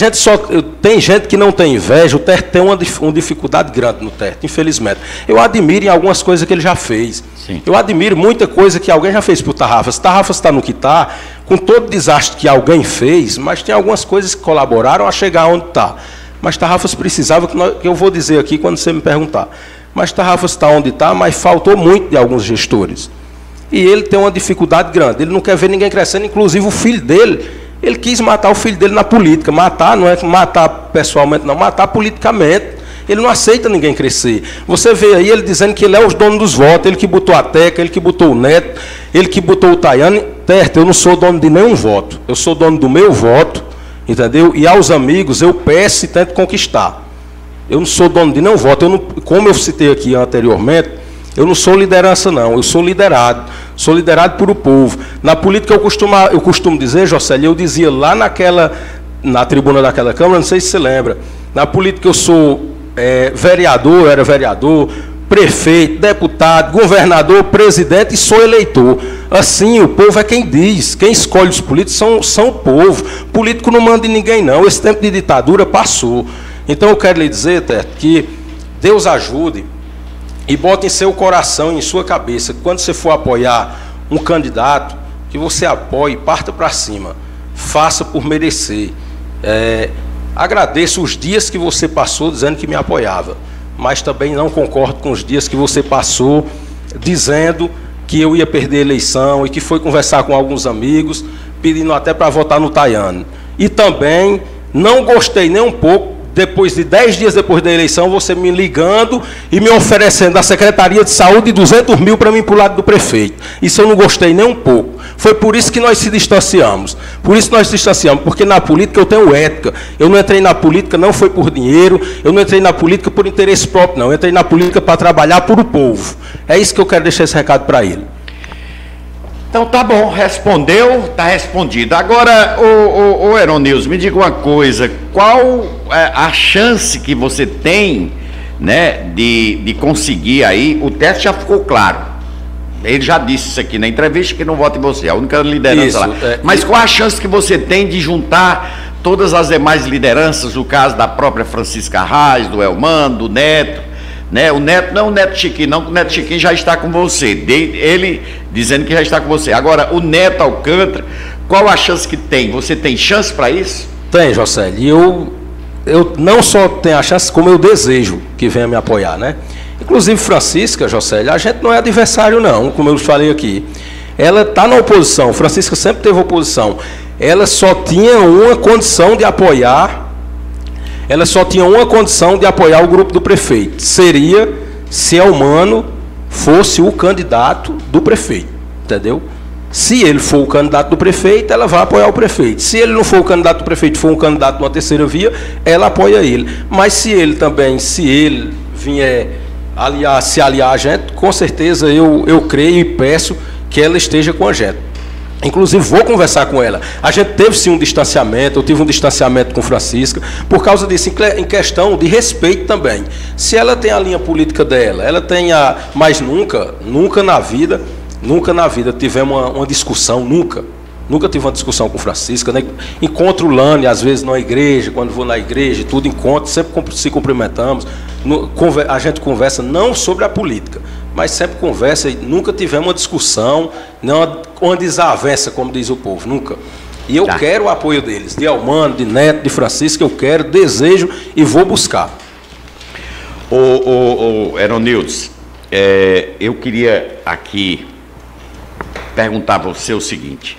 Tem gente que não tem inveja. O Terto tem uma dificuldade grande no Terto, infelizmente. Eu admiro em algumas coisas que ele já fez. Sim. Eu admiro muita coisa que alguém já fez por Tarrafas. Tarrafas está no que está, com todo o desastre que alguém fez, mas tem algumas coisas que colaboraram a chegar onde está. Mas Tarrafas precisava, que eu vou dizer aqui quando você me perguntar. Mas Tarrafas está onde está, mas faltou muito de alguns gestores. E ele tem uma dificuldade grande. Ele não quer ver ninguém crescendo, inclusive o filho dele. Ele quis matar o filho dele na política. Matar não é matar pessoalmente, não, matar politicamente. Ele não aceita ninguém crescer. Você vê aí ele dizendo que ele é o dono dos votos, ele que botou a Teca, ele que botou o Neto, ele que botou o Tayane. Terto, eu não sou dono de nenhum voto. Eu sou dono do meu voto, entendeu? E aos amigos eu peço e tento conquistar. Eu não sou dono de nenhum voto. Como eu citei aqui anteriormente, eu não sou liderança, não. Eu sou liderado. Sou liderado por o povo. Na política, eu costumo dizer, Jocélio, eu dizia lá na tribuna daquela Câmara, não sei se você lembra, na política eu sou vereador, era vereador, prefeito, deputado, governador, presidente e sou eleitor. Assim, o povo é quem diz. Quem escolhe os políticos são o povo. Político não manda em ninguém, não. Esse tempo de ditadura passou. Então eu quero lhe dizer, Terto, que Deus ajude e bote em seu coração, em sua cabeça, que quando você for apoiar um candidato, que você apoie, parta para cima, faça por merecer. Agradeço os dias que você passou dizendo que me apoiava, mas também não concordo com os dias que você passou dizendo que eu ia perder a eleição e que foi conversar com alguns amigos, pedindo até para votar no Tayane. E também não gostei nem um pouco, depois de 10 dias depois da eleição, você me ligando e me oferecendo da Secretaria de Saúde 200 mil para mim para o lado do prefeito. Isso eu não gostei nem um pouco. Foi por isso que nós se distanciamos. Porque na política eu tenho ética. Eu não entrei na política, não foi por dinheiro, eu não entrei na política por interesse próprio, não. Eu entrei na política para trabalhar por o povo. É isso que eu quero deixar esse recado para ele. Então tá bom, respondeu, tá respondido. Agora, ô Eronilson, me diga uma coisa, qual é a chance que você tem, né, de conseguir aí, o teste já ficou claro, ele já disse isso aqui na entrevista, que não vota em você, a única liderança isso, lá. Mas qual a chance que você tem de juntar todas as demais lideranças, no caso da própria Francisca Arraes, do Elmano, do Neto, né? O Neto, não o Neto Chiquinho, não, o Neto Chiquinho já está com você, ele dizendo que já está com você. Agora, o Neto Alcântara, qual a chance que tem? Você tem chance para isso? Tem, Jocélio. Eu não só tenho a chance, como eu desejo que venha me apoiar, né? Inclusive, Francisca, Jocélio, a gente não é adversário, não, como eu falei aqui. Ela está na oposição, Francisca sempre teve oposição. Ela só tinha uma condição de apoiar. Ela só tinha uma condição de apoiar o grupo do prefeito. Seria se Elmano fosse o candidato do prefeito. Entendeu? Se ele for o candidato do prefeito, ela vai apoiar o prefeito. Se ele não for o candidato do prefeito, for um candidato de uma terceira via, ela apoia ele. Mas se ele vier se aliar a gente, com certeza eu creio e peço que ela esteja com a gente. Inclusive, vou conversar com ela. A gente teve sim um distanciamento, eu tive um distanciamento com Francisca, por causa disso, em questão de respeito também. Se ela tem a linha política dela, ela tem mas nunca na vida tivemos uma discussão, nunca tive uma discussão com Francisca, né? Encontro o Lani, às vezes na igreja, quando vou na igreja, tudo encontro, sempre se cumprimentamos, a gente conversa não sobre a política, mas sempre conversa, e nunca tivemos uma discussão, não uma desavença, como diz o povo, nunca. E eu quero o apoio deles, de Almano, de Neto, de Francisco, eu quero, desejo e vou buscar. Eronildes, eu queria aqui perguntar para você o seguinte.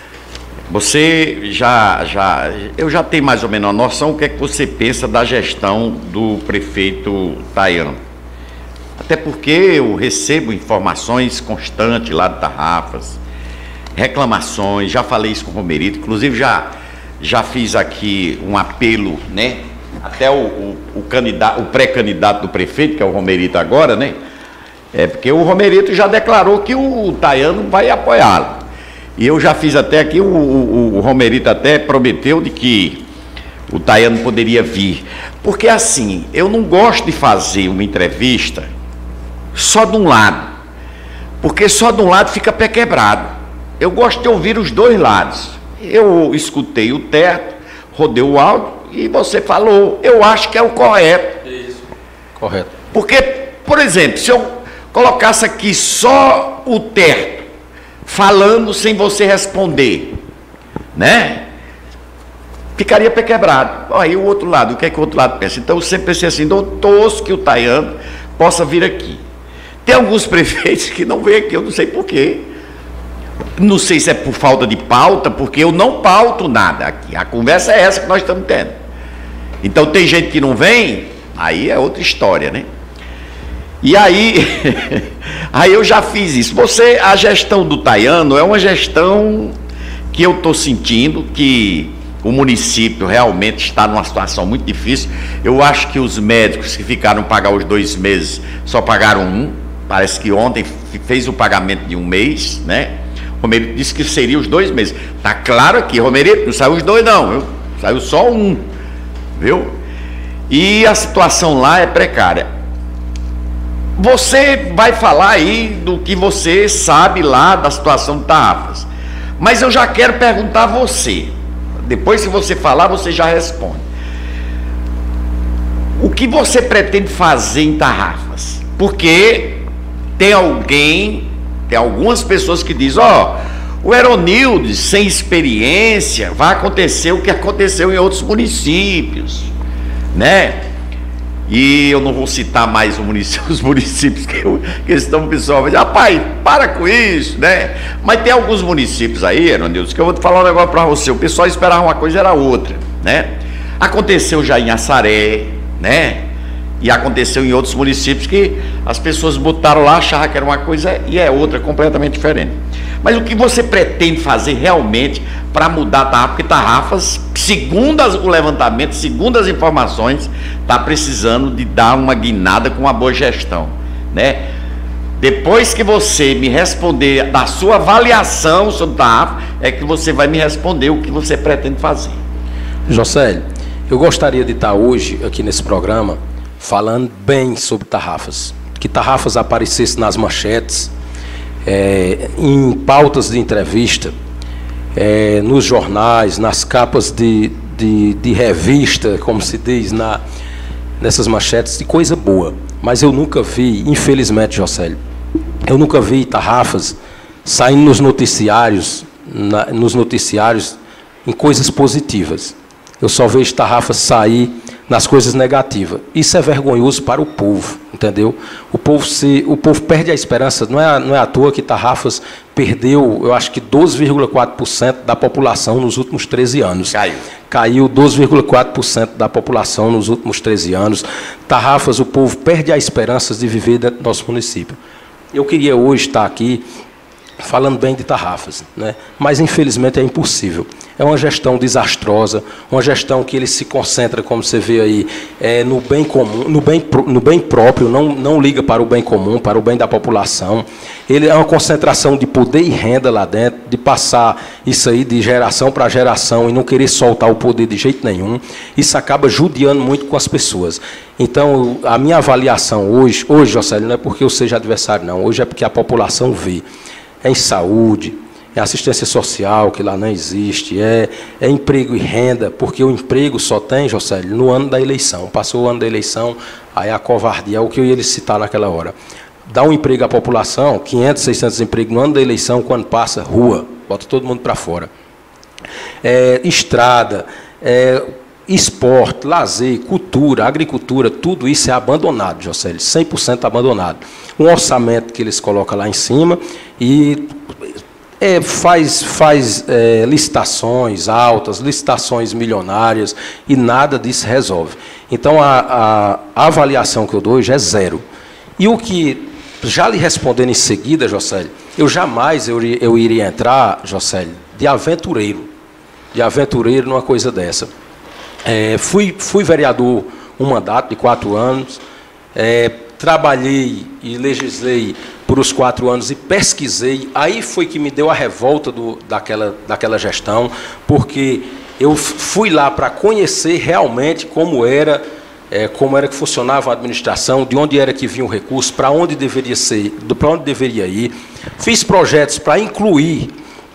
Eu já tenho mais ou menos uma noção o que é que você pensa da gestão do prefeito Tayano. Até porque eu recebo informações constantes lá de Tarrafas, reclamações, já falei isso com o Romerito, inclusive já fiz aqui um apelo, né? Até o pré-candidato do prefeito, que é o Romerito agora, né? Porque o Romerito já declarou que o Tayano vai apoiá-lo. E eu já fiz até aqui, o Romerito até prometeu de que o Tayano poderia vir. Porque assim, eu não gosto de fazer uma entrevista só de um lado. Porque só de um lado fica pé quebrado. Eu gosto de ouvir os dois lados. Eu escutei o teto, rodei o áudio e você falou. Eu acho que é o correto. Isso, correto. Porque, por exemplo, se eu colocasse aqui só o teto, falando sem você responder, né? Ficaria pé quebrado. Aí o outro lado, o que é que o outro lado pensa? Então eu sempre pensei assim, eu torço que o Tayano possa vir aqui. Tem alguns prefeitos que não vêm aqui, eu não sei porquê. Não sei se é por falta de pauta, porque eu não pauto nada aqui. A conversa é essa que nós estamos tendo. Então tem gente que não vem, aí é outra história, né? E aí, aí eu já fiz isso. A gestão do Tayano é uma gestão que eu estou sentindo que o município realmente está numa situação muito difícil. Eu acho que os médicos que ficaram pagar os 2 meses só pagaram um. Parece que ontem fez o pagamento de 1 mês, né? Romerito disse que seria os 2 meses. Tá claro aqui, Romerito, não saiu os 2 não, viu? Saiu só 1, viu? E a situação lá é precária. Você vai falar aí do que você sabe lá da situação de Tarrafas. Mas eu já quero perguntar a você. Depois que você falar, você já responde. O que você pretende fazer em Tarrafas? Porque tem algumas pessoas que dizem, o Eronildes, sem experiência, vai acontecer o que aconteceu em outros municípios, né? E eu não vou citar mais os municípios que estão pessoal, mas rapaz, para com isso, né? Mas tem alguns municípios aí, Eronildes, que eu vou te falar um negócio para você. O pessoal esperava uma coisa, era outra, né? Aconteceu já em Assaré, né? E aconteceu em outros municípios que as pessoas botaram lá, achavam que era uma coisa e é outra, completamente diferente. Mas o que você pretende fazer realmente para mudar Tarrafas? Porque Tarrafas, segundo o levantamento, segundo as informações, está precisando de dar uma guinada com uma boa gestão, né? Depois que você me responder da sua avaliação sobre Tarrafas, é que você vai me responder o que você pretende fazer. Josélio, eu gostaria de estar hoje aqui nesse programa falando bem sobre Tarrafas, que Tarrafas aparecesse nas manchetes, em pautas de entrevista, nos jornais, nas capas de revista, como se diz, nessas manchetes, de coisa boa. Mas eu nunca vi, infelizmente, Josélio, eu nunca vi Tarrafas saindo nos noticiários em coisas positivas. Eu só vejo Tarrafas sair nas coisas negativas. Isso é vergonhoso para o povo, entendeu? O povo perde a esperança. Não é à toa que Tarrafas perdeu, eu acho que 12,4% da população nos últimos 13 anos. Caiu 12,4% da população nos últimos 13 anos. Tarrafas, o povo perde a esperança de viver dentro do nosso município. Eu queria hoje estar aqui falando bem de Tarrafas, né? Mas infelizmente é impossível. É uma gestão desastrosa, uma gestão que ele se concentra, como você vê aí, no bem comum, no bem próprio, não liga para o bem comum, para o bem da população. Ele é uma concentração de poder e renda lá dentro, de passar isso aí de geração para geração e não querer soltar o poder de jeito nenhum. Isso acaba judiando muito com as pessoas. Então, a minha avaliação hoje, Josélio, não é porque eu seja adversário, não. Hoje é porque a população vê. É em saúde, é assistência social, que lá não existe, é emprego e renda, porque o emprego só tem, Josélio, no ano da eleição. Passou o ano da eleição, aí a covardia, é o que eu ia lhe citar naquela hora. dá um emprego à população, 500, 600 empregos no ano da eleição, quando passa, rua, bota todo mundo para fora. Estrada, esporte, lazer, cultura, agricultura, tudo isso é abandonado, Jocélio, 100% abandonado. Um orçamento que eles colocam lá em cima e faz licitações altas, licitações milionárias, e nada disso resolve. Então, a avaliação que eu dou hoje é 0. E o que, já lhe respondendo em seguida, Jocélio, eu jamais eu iria entrar, Jocélio, de aventureiro numa coisa dessa. Fui vereador um mandato de 4 anos, trabalhei e legislei por os 4 anos e pesquisei. Aí foi que me deu a revolta daquela gestão, porque eu fui lá para conhecer realmente como era que funcionava a administração, de onde era que vinha o recurso, para onde deveria ser, para onde deveria ir. Fiz projetos para incluir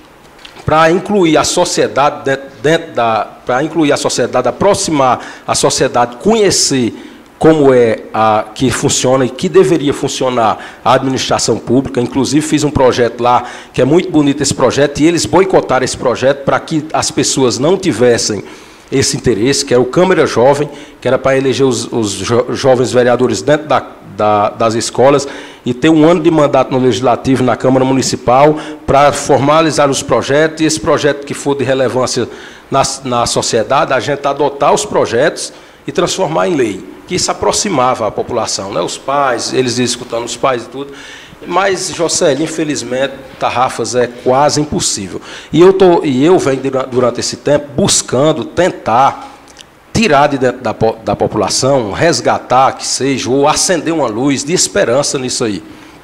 a sociedade para incluir a sociedade, aproximar a sociedade, conhecer como que funciona e que deveria funcionar a administração pública. Inclusive, fiz um projeto lá, que é muito bonito esse projeto, e eles boicotaram esse projeto para que as pessoas não tivessem esse interesse, que era o Câmara Jovem, que era para eleger os jovens vereadores dentro das escolas e ter um ano de mandato no Legislativo, na Câmara Municipal, para formalizar os projetos, e esse projeto que for de relevância na sociedade, a gente adotar os projetos e transformar em lei, que isso aproximava a população, né? Os pais, eles iam escutando os pais e tudo. Mas, Jocélio, infelizmente, Tarrafas é quase impossível. E eu venho, durante esse tempo, buscando, tentar tirar de dentro da população, resgatar, que seja, ou acender uma luz de esperança nisso aí.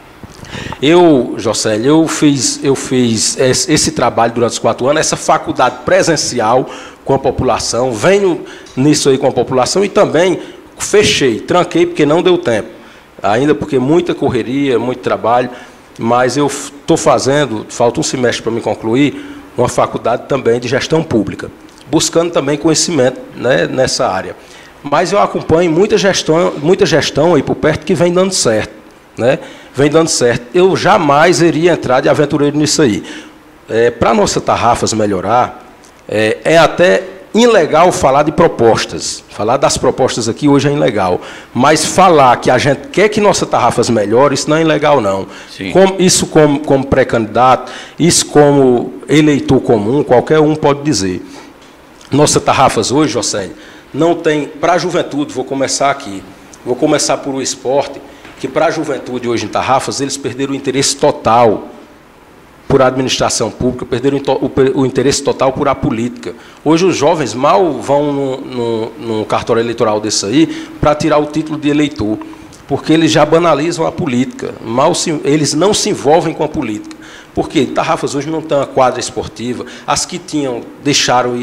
Jocélio, eu fiz esse trabalho durante os 4 anos, essa faculdade presencial com a população, venho nisso aí com a população e também tranquei porque não deu tempo. Ainda porque muita correria, muito trabalho, mas eu estou fazendo, falta um semestre para me concluir, uma faculdade também de gestão pública, buscando também conhecimento, né, nessa área. Mas eu acompanho muita gestão aí por perto que vem dando certo, né? Vem dando certo. Eu jamais iria entrar de aventureiro nisso aí. Para a nossa Tarrafas melhorar, é até ilegal falar de propostas. Falar das propostas aqui hoje é ilegal. Mas falar que a gente quer que nossa Tarrafas melhore, isso não é ilegal, não. Isso como pré-candidato, isso como eleitor comum, qualquer um pode dizer. Nossa Tarrafas hoje, Jocélio, não tem... Para a juventude, vou começar aqui. Vou começar por o esporte, que para a juventude hoje em Tarrafas, eles perderam o interesse total por administração pública, perderam o interesse total por a política. Hoje os jovens mal vão num cartório eleitoral desse aí para tirar o título de eleitor, porque eles já banalizam a política, eles não se envolvem com a política. Porque Tarrafas hoje não tem uma quadra esportiva, as que tinham, deixaram,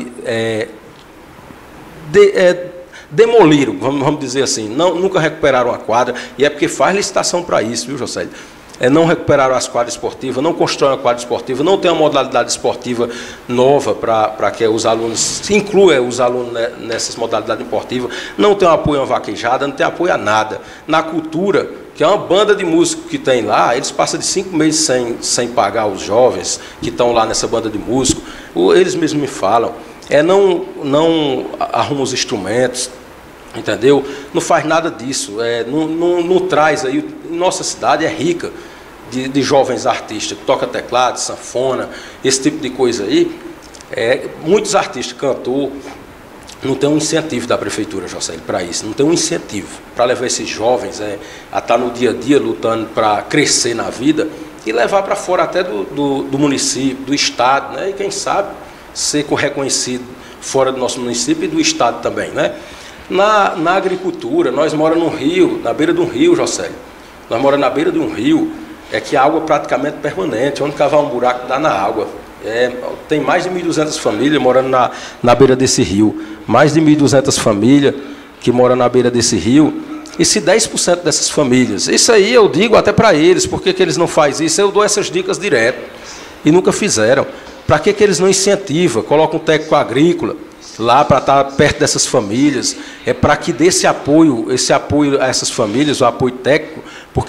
demoliram, vamos dizer assim, nunca recuperaram a quadra, e é porque faz licitação para isso, viu, Jocélio? Não recuperaram as quadras esportivas, não constroem a quadra esportiva, não tem uma modalidade esportiva nova para que os alunos, se inclua os alunos nessas modalidades esportivas, não tem um apoio a uma vaquejada, não tem apoio a nada. Na cultura, que é uma banda de músicos que tem lá, eles passam de 5 meses sem pagar os jovens que estão lá nessa banda de músicos, eles mesmos me falam, não arrumam os instrumentos, entendeu? Não faz nada disso, não traz aí, nossa cidade é rica de jovens artistas, que toca teclado, sanfona, esse tipo de coisa aí. Muitos artistas, cantor, não tem um incentivo da prefeitura, Jocélio, para isso, não tem um incentivo para levar esses jovens a estar no dia a dia lutando para crescer na vida e levar para fora até do município, do estado, né? E quem sabe ser reconhecido fora do nosso município e do estado também, né? Na agricultura, nós moramos num rio, na beira de um rio, Jocélio. Nós moramos na beira de um rio, que a água é praticamente permanente, onde cavar um buraco dá na água. Tem mais de 1.200 famílias morando na beira desse rio. Mais de 1.200 famílias que moram na beira desse rio. E se 10% dessas famílias... Isso aí eu digo até para eles, por que eles não fazem isso? Eu dou essas dicas direto. E nunca fizeram. Para que eles não incentivam? Colocam um técnico agrícola lá para estar perto dessas famílias, para que dê esse apoio a essas famílias, o apoio técnico, porque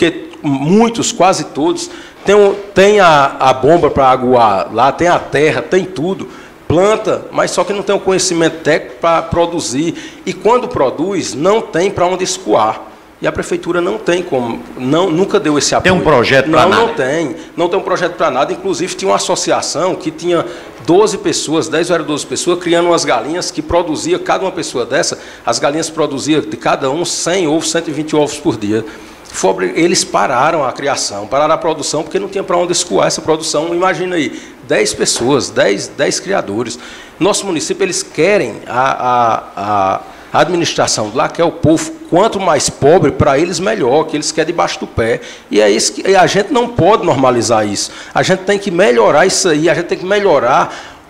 muitos, quase todos, tem a bomba para aguar lá, tem a terra, tem tudo, planta, mas só que não tem o conhecimento técnico para produzir. E quando produz, não tem para onde escoar. E a prefeitura não tem como, nunca deu esse apoio. Tem um projeto para nada? Não tem um projeto para nada. Inclusive, tinha uma associação que tinha 12 pessoas, 10 ou 12 pessoas, criando umas galinhas que produzia, cada uma pessoa dessa, as galinhas produziam de cada um 100 ovos, 120 ovos por dia. Eles pararam a criação, pararam a produção, porque não tinha para onde escoar essa produção. Imagina aí, 10 pessoas, 10 criadores. Nosso município, eles querem a administração lá, que é o povo, quanto mais pobre, para eles melhor, que eles querem debaixo do pé. E é isso que a gente não pode normalizar isso. A gente tem que melhorar isso aí, a gente tem que melhorar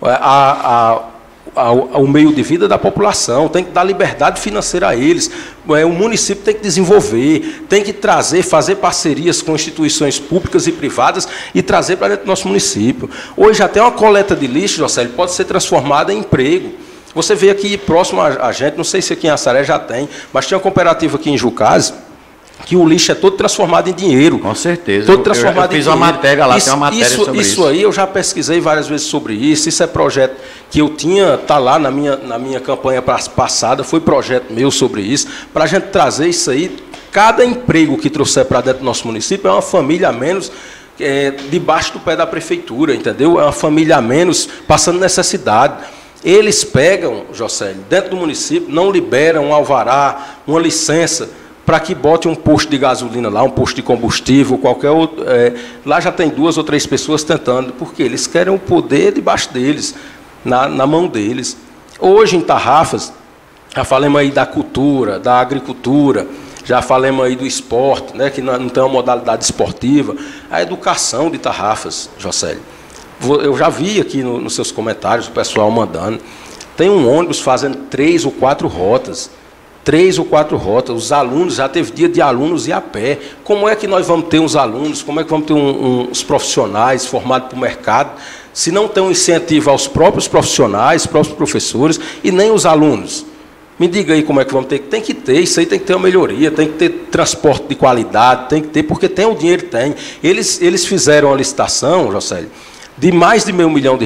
o meio de vida da população, tem que dar liberdade financeira a eles. O município tem que desenvolver, tem que trazer, fazer parcerias com instituições públicas e privadas e trazer para dentro do nosso município. Hoje até uma coleta de lixo, José, pode ser transformada em emprego. Você vê aqui próximo a gente, não sei se aqui em Assaré já tem, mas tem uma cooperativa aqui em Jucás, que o lixo é todo transformado em dinheiro. Com certeza. Todo transformado eu fiz uma matéria lá, tem uma matéria sobre isso. Isso aí eu já pesquisei várias vezes sobre isso. Isso é projeto que eu tinha, está lá na minha campanha passada, foi projeto meu sobre isso, para a gente trazer isso aí. Cada emprego que trouxer para dentro do nosso município é uma família a menos debaixo do pé da prefeitura, entendeu? É uma família a menos passando necessidade. Eles pegam, Josélio, dentro do município, não liberam um alvará, uma licença, para que bote um posto de gasolina lá, um posto de combustível, qualquer outro. Lá já tem 2 ou 3 pessoas tentando, porque eles querem o poder debaixo deles, na mão deles. Hoje, em Tarrafas, já falamos aí da cultura, da agricultura, já falamos aí do esporte, né, que não tem uma modalidade esportiva, a educação de Tarrafas, Josélio. Eu já vi aqui nos seus comentários o pessoal mandando. Tem um ônibus fazendo 3 ou 4 rotas. 3 ou 4 rotas. Os alunos, já teve dia de alunos ir a pé. Como é que nós vamos ter uns alunos, como é que vamos ter uns profissionais formados para o mercado, se não tem um incentivo aos próprios profissionais, próprios professores e nem os alunos? Me diga aí como é que vamos ter. Tem que ter, isso aí tem que ter uma melhoria, tem que ter transporte de qualidade, tem que ter, porque tem o dinheiro, tem. Eles fizeram a licitação, Josélio, de mais de R$500 milhões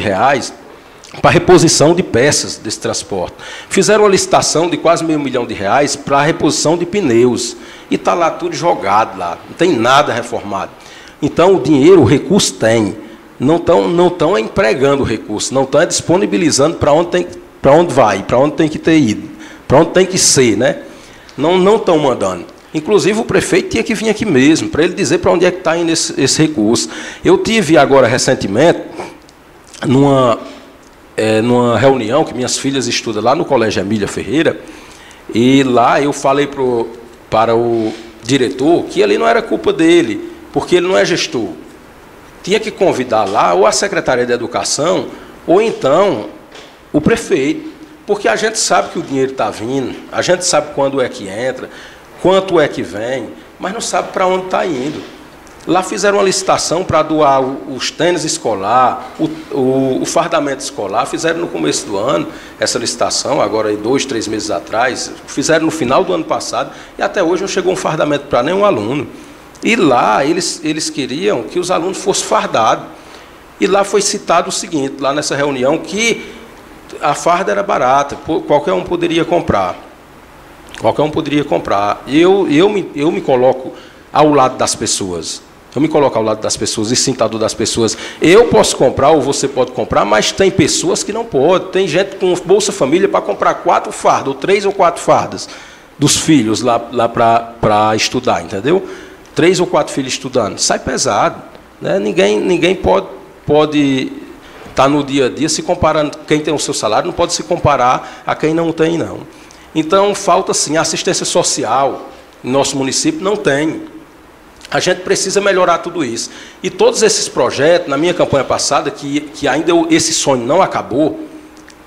para reposição de peças desse transporte. Fizeram uma licitação de quase R$500 milhões para a reposição de pneus. E está lá tudo jogado lá, não tem nada reformado. Então, o dinheiro, o recurso tem. Não estão empregando o recurso, não estão disponibilizando para onde vai, para onde tem que ter ido, para onde tem que ser, né? Não estão mandando. Inclusive, o prefeito tinha que vir aqui mesmo, para ele dizer para onde é que está indo esse recurso. Eu tive agora, recentemente, numa reunião que minhas filhas estudam lá no Colégio Emília Ferreira, e lá eu falei para o diretor que ali não era culpa dele, porque ele não é gestor. Tinha que convidar lá ou a Secretaria de Educação, ou então o prefeito, porque a gente sabe que o dinheiro está vindo, a gente sabe quando é que entra, quanto é que vem, mas não sabe para onde está indo. Lá fizeram uma licitação para doar os tênis escolar, o fardamento escolar, fizeram no começo do ano essa licitação, agora 2, 3 meses atrás, fizeram no final do ano passado, e até hoje não chegou um fardamento para nenhum aluno. E lá eles queriam que os alunos fossem fardados. E lá foi citado o seguinte, lá nessa reunião, que a farda era barata, qualquer um poderia comprar. Qualquer um poderia comprar. E eu me coloco ao lado das pessoas. Eu me coloco ao lado das pessoas e sinto a dor das pessoas. Eu posso comprar, ou você pode comprar, mas tem pessoas que não podem. Tem gente com Bolsa Família para comprar 4 fardas, ou 3 ou 4 fardas dos filhos lá para estudar, entendeu? 3 ou 4 filhos estudando. Sai pesado, né? Ninguém pode estar no dia a dia se comparando. Quem tem o seu salário não pode se comparar a quem não tem, não. Então, falta, sim, assistência social. No nosso município não tem. A gente precisa melhorar tudo isso. E todos esses projetos, na minha campanha passada, que ainda esse sonho não acabou,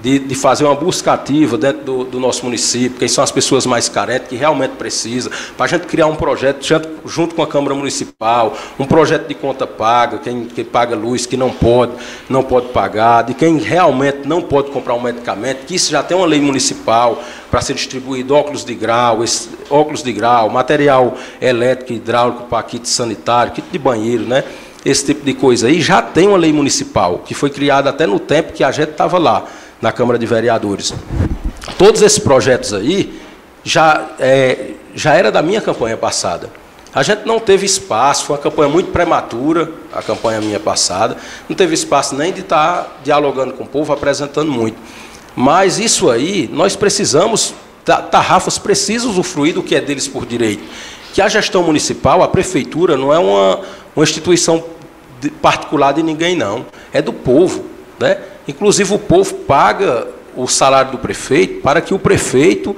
de fazer uma busca ativa dentro do nosso município, quem são as pessoas mais carentes, que realmente precisam, para a gente criar um projeto junto com a Câmara Municipal, um projeto de conta paga, quem paga luz, que não pode pagar, de quem realmente não pode comprar um medicamento, que isso já tem uma lei municipal para ser distribuído óculos de grau, material elétrico, hidráulico para kit sanitário, kit de banheiro, né? Esse tipo de coisa aí já tem uma lei municipal, que foi criada até no tempo que a gente estava lá, na Câmara de Vereadores. Todos esses projetos aí já era da minha campanha passada. A gente não teve espaço, foi uma campanha muito prematura, a campanha minha passada, não teve espaço nem de estar dialogando com o povo, apresentando muito. Mas isso aí, nós precisamos, Tarrafas precisa usufruir do que é deles por direito. Que a gestão municipal, a prefeitura, não é uma instituição particular de ninguém, não. É do povo, né? Inclusive, o povo paga o salário do prefeito para que o prefeito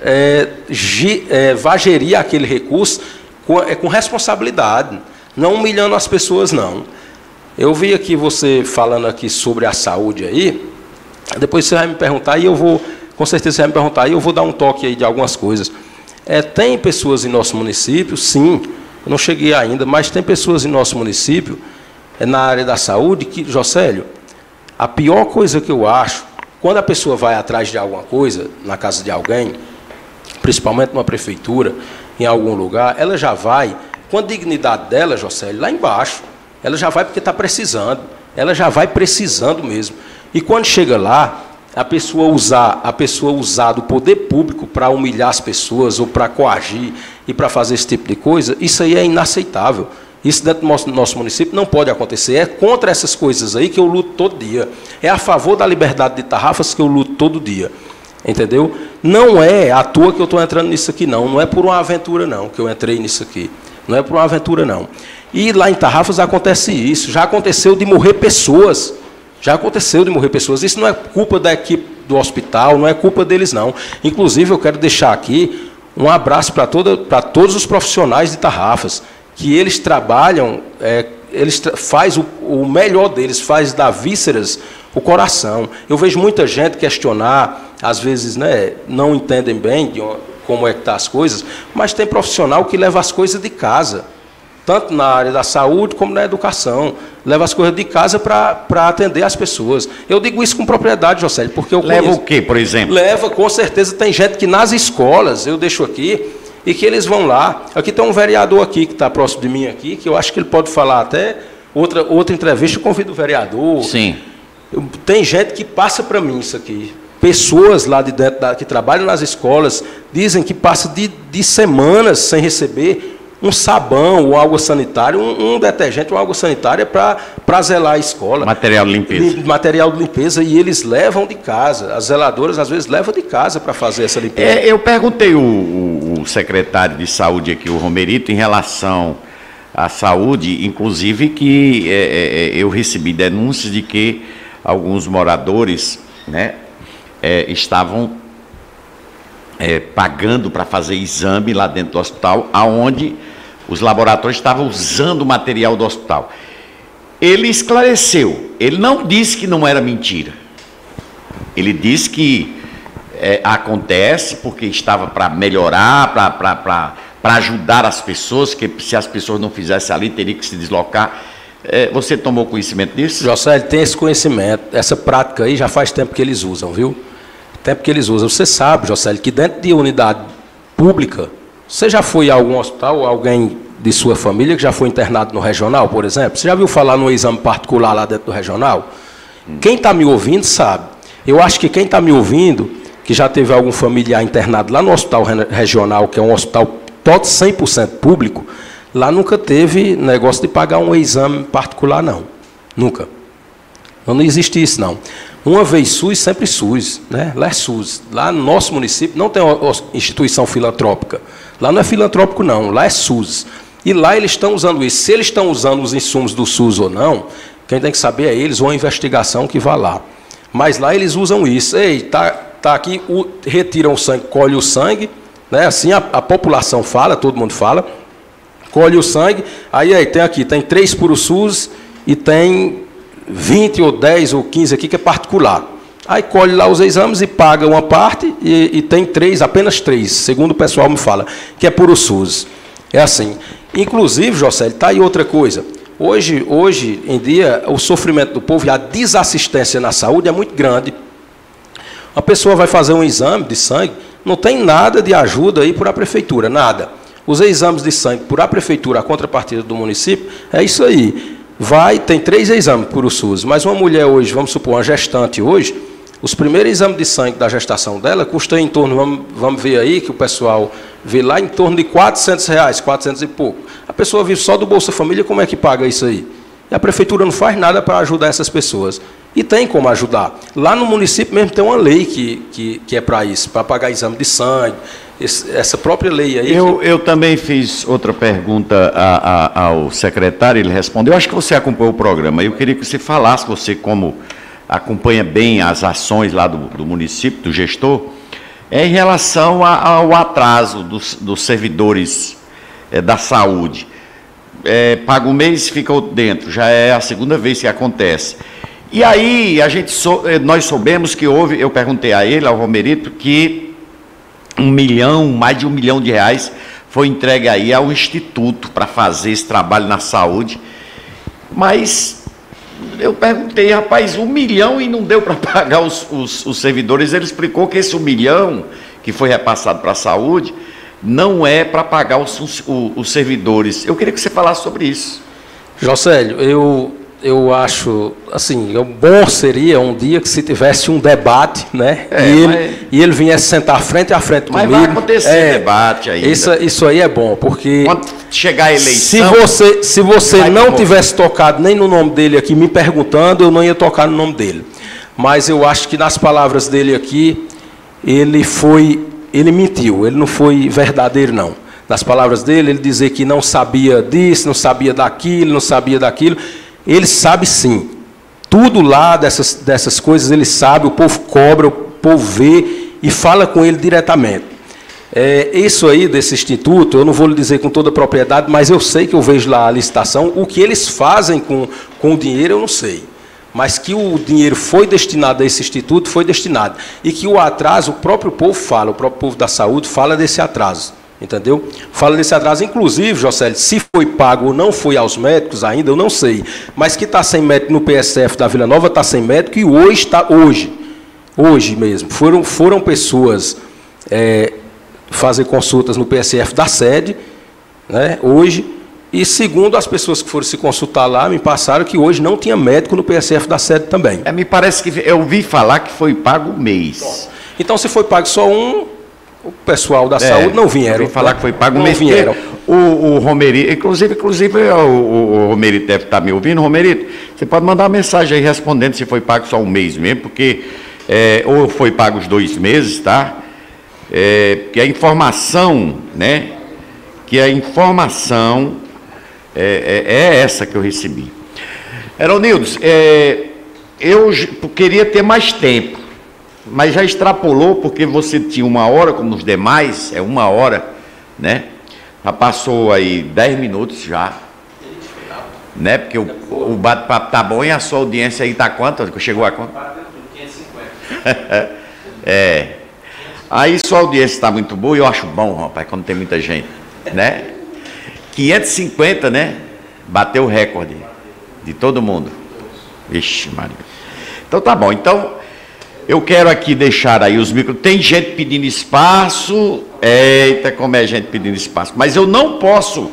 vá gerir aquele recurso com responsabilidade, não humilhando as pessoas, não. Eu vi aqui você falando aqui sobre a saúde aí, depois você vai me perguntar, e eu vou, com certeza você vai me perguntar, e eu vou dar um toque aí de algumas coisas. Tem pessoas em nosso município, sim, eu não cheguei ainda, mas tem pessoas em nosso município, na área da saúde, que, Jocélio, a pior coisa que eu acho, quando a pessoa vai atrás de alguma coisa, na casa de alguém, principalmente numa prefeitura, em algum lugar, ela já vai, com a dignidade dela, Jocélio, lá embaixo. Ela já vai porque está precisando. Ela já vai precisando mesmo. E quando chega lá, a pessoa usar do poder público para humilhar as pessoas, ou para coagir, e para fazer esse tipo de coisa, isso aí é inaceitável. Isso dentro do nosso município não pode acontecer. É contra essas coisas aí que eu luto todo dia. É a favor da liberdade de Tarrafas que eu luto todo dia. Entendeu? Não é à toa que eu estou entrando nisso aqui, não. Não é por uma aventura, não, que eu entrei nisso aqui. Não é por uma aventura, não. E lá em Tarrafas acontece isso. Já aconteceu de morrer pessoas. Já aconteceu de morrer pessoas. Isso não é culpa da equipe do hospital, não é culpa deles, não. Inclusive, eu quero deixar aqui um abraço para todos os profissionais de Tarrafas, que eles trabalham, faz o melhor deles, faz da vísceras o coração. Eu vejo muita gente questionar, às vezes, né, não entendem bem como é que estão as coisas, mas tem profissional que leva as coisas de casa, tanto na área da saúde como na educação, leva as coisas de casa para atender as pessoas. Eu digo isso com propriedade, Jocélio, porque eu conheço. Leva o quê, por exemplo? Leva, com certeza, tem gente que nas escolas, eu deixo aqui, e que eles vão lá. Aqui tem um vereador aqui, que está próximo de mim aqui, que eu acho que ele pode falar até outra entrevista, eu convido o vereador. Sim. Tem gente que passa para mim isso aqui. Pessoas lá de dentro, que trabalham nas escolas, dizem que passa de semanas sem receber um sabão ou água sanitária, um detergente ou água sanitária para zelar a escola. Material de limpeza. Material de limpeza, e eles levam de casa. As zeladoras, às vezes, levam de casa para fazer essa limpeza. Eu perguntei o secretário de saúde aqui, o Romerito, em relação à saúde, inclusive que eu recebi denúncias de que alguns moradores, né, estavam pagando para fazer exame lá dentro do hospital, aonde os laboratórios estavam usando o material do hospital. Ele esclareceu, ele não disse que não era mentira. Ele disse que acontece porque estava para melhorar, para ajudar as pessoas, que se as pessoas não fizessem ali, teria que se deslocar. Você tomou conhecimento disso? Jocélio, tem esse conhecimento, essa prática aí já faz tempo que eles usam, viu? Tempo que eles usam. Você sabe, Jocélio, que dentro de unidade pública, você já foi a algum hospital, alguém de sua família que já foi internado no regional, por exemplo? Você já viu falar no exame particular lá dentro do regional? Quem está me ouvindo sabe. Eu acho que quem está me ouvindo, que já teve algum familiar internado lá no hospital regional, que é um hospital todo 100% público, lá nunca teve negócio de pagar um exame particular, não. Nunca. Não existe isso, não. Uma vez SUS, sempre SUS, né? Lá é SUS. Lá no nosso município não tem uma instituição filantrópica. Lá não é filantrópico, não. Lá é SUS. E lá eles estão usando isso. Se eles estão usando os insumos do SUS ou não, quem tem que saber é eles, ou a investigação que vá lá. Mas lá eles usam isso. Ei, tá aqui, retiram o sangue, colhe o sangue, né? Assim a população fala, todo mundo fala, colhe o sangue, aí tem 3 por o SUS e tem 20 ou 10 ou 15 aqui que é particular. Aí colhe lá os exames e paga uma parte e tem apenas 3, segundo o pessoal me fala, que é por o SUS. É assim. Inclusive, José, está aí outra coisa. Hoje em dia, o sofrimento do povo e a desassistência na saúde é muito grande. A pessoa vai fazer um exame de sangue, não tem nada de ajuda aí por a prefeitura, nada. Os exames de sangue por a prefeitura, a contrapartida do município, é isso aí. Tem 3 exames por o SUS, mas uma mulher hoje, vamos supor, uma gestante hoje, os primeiros exames de sangue da gestação dela custam em torno, vamos ver aí, que o pessoal vê lá, em torno de R$400, 400 e pouco. A pessoa vive só do Bolsa Família, como é que paga isso aí? E a prefeitura não faz nada para ajudar essas pessoas. E tem como ajudar. Lá no município mesmo tem uma lei que é para isso, para pagar exame de sangue, essa própria lei aí. Eu também fiz outra pergunta ao secretário, ele respondeu. Eu acho que você acompanhou o programa. Eu queria que você falasse, você como acompanha bem as ações lá do município, do gestor, em relação ao atraso dos servidores da saúde. Paga um mês e fica dentro, já é a segunda vez que acontece. E aí nós soubemos que houve, eu perguntei a ele, ao Romerito, que mais de R$1 milhão foi entregue aí ao Instituto para fazer esse trabalho na saúde, mas eu perguntei, rapaz, R$1 milhão e não deu para pagar os servidores. Ele explicou que esse R$1 milhão que foi repassado para a saúde não é para pagar os servidores. Eu queria que você falasse sobre isso. Jocélio, eu acho, assim, bom seria um dia que se tivesse um debate, né? E ele viesse sentar frente a frente comigo. Mas vai acontecer debate ainda. Isso aí é bom, porque quando chegar a eleição... Se você não tivesse tocado nem no nome dele aqui, me perguntando, eu não ia tocar no nome dele. Mas eu acho que nas palavras dele aqui, ele mentiu, ele não foi verdadeiro, não. Nas palavras dele, ele dizer que não sabia disso, não sabia daquilo, não sabia daquilo. Ele sabe sim. Tudo lá dessas coisas ele sabe, o povo cobra, o povo vê e fala com ele diretamente. Isso aí desse instituto, eu não vou lhe dizer com toda a propriedade, mas eu sei que eu vejo lá a licitação. O que eles fazem com o dinheiro eu não sei. Mas que o dinheiro foi destinado a esse instituto, foi destinado. E que o atraso, o próprio povo fala, o próprio povo da saúde fala desse atraso. Entendeu? Fala desse atraso. Inclusive, Jocélio, se foi pago ou não foi aos médicos ainda, eu não sei. Mas que está sem médico no PSF da Vila Nova, está sem médico, e hoje mesmo, foram pessoas fazer consultas no PSF da sede, né, hoje, e segundo as pessoas que foram se consultar lá, me passaram que hoje não tinha médico no PSF da sede também. Me parece que eu ouvi falar que foi pago um mês. Então, se foi pago só um, o pessoal da saúde não vieram. Eu falar que foi pago um mês. Vieram. O Romerito, inclusive o Romerito deve estar me ouvindo. Romerito, você pode mandar uma mensagem aí respondendo se foi pago só um mês mesmo, porque ou foi pago os 2 meses, tá? Que a informação, né? Que a informação é essa que eu recebi. Eronildes, eu queria ter mais tempo, mas já extrapolou, porque você tinha 1 hora, como os demais, 1 hora, né? Já passou aí 10 minutos já, né? Porque o bate-papo tá bom e a sua audiência aí tá quanto? Chegou a quanto? 550. Aí sua audiência está muito boa e eu acho bom, rapaz, quando tem muita gente, né? 550, né? Bateu o recorde de todo mundo. Vixe, Maria. Então tá bom. Então, eu quero aqui deixar aí os micros. Tem gente pedindo espaço. Eita, como é gente pedindo espaço. Mas eu não posso...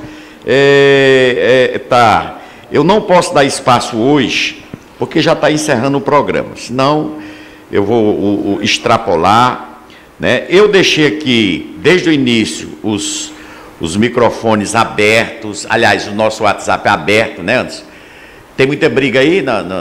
eu não posso dar espaço hoje, porque já está encerrando o programa. Senão, eu vou extrapolar, né? Eu deixei aqui, desde o início, os microfones abertos. Aliás, o nosso WhatsApp é aberto, né, Anderson? Tem muita briga aí?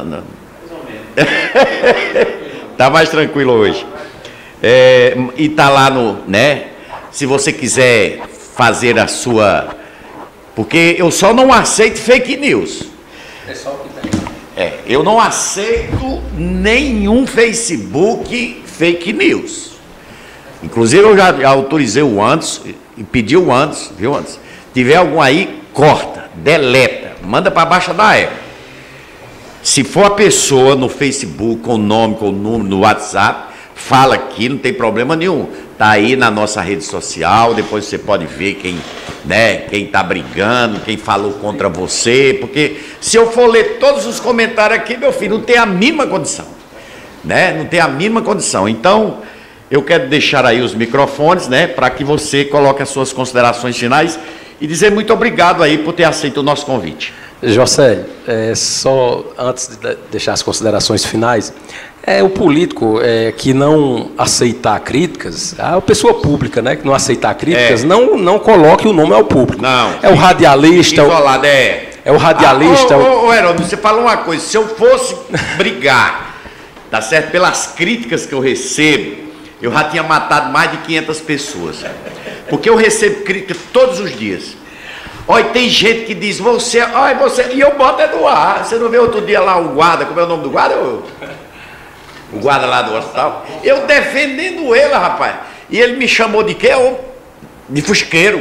Tá mais tranquilo hoje. E tá lá né? Se você quiser fazer a sua... Porque eu só não aceito fake news. É só o que tem. Eu não aceito nenhum Facebook fake news. Inclusive, eu já autorizei o Anderson e pedi o Anderson, viu, Anderson? Se tiver algum aí, corta, deleta, manda para baixo da égua. Se for a pessoa no Facebook, com o nome, com o número, no WhatsApp, fala aqui, não tem problema nenhum. Está aí na nossa rede social, depois você pode ver quem, né, quem está brigando, quem falou contra você, porque se eu for ler todos os comentários aqui, meu filho, não tem a mínima condição, né? Não tem a mínima condição. Então, eu quero deixar aí os microfones, né, para que você coloque as suas considerações finais e dizer muito obrigado aí por ter aceito o nosso convite. José, só antes de deixar as considerações finais, o político que não aceitar críticas, a pessoa pública, né, que não aceitar críticas, não coloque o nome ao público. Não. É o radialista. Isolado, é o radialista. Herói, você falou uma coisa, se eu fosse brigar, tá certo, pelas críticas que eu recebo, eu já tinha matado mais de 500 pessoas. Porque eu recebo críticas todos os dias. Olha, tem gente que diz, você, e eu boto no ar. Você não vê outro dia lá o guarda, como é o nome do guarda? O guarda lá do hospital. Eu defendendo ele, rapaz. E ele me chamou de quê? De fusqueiro.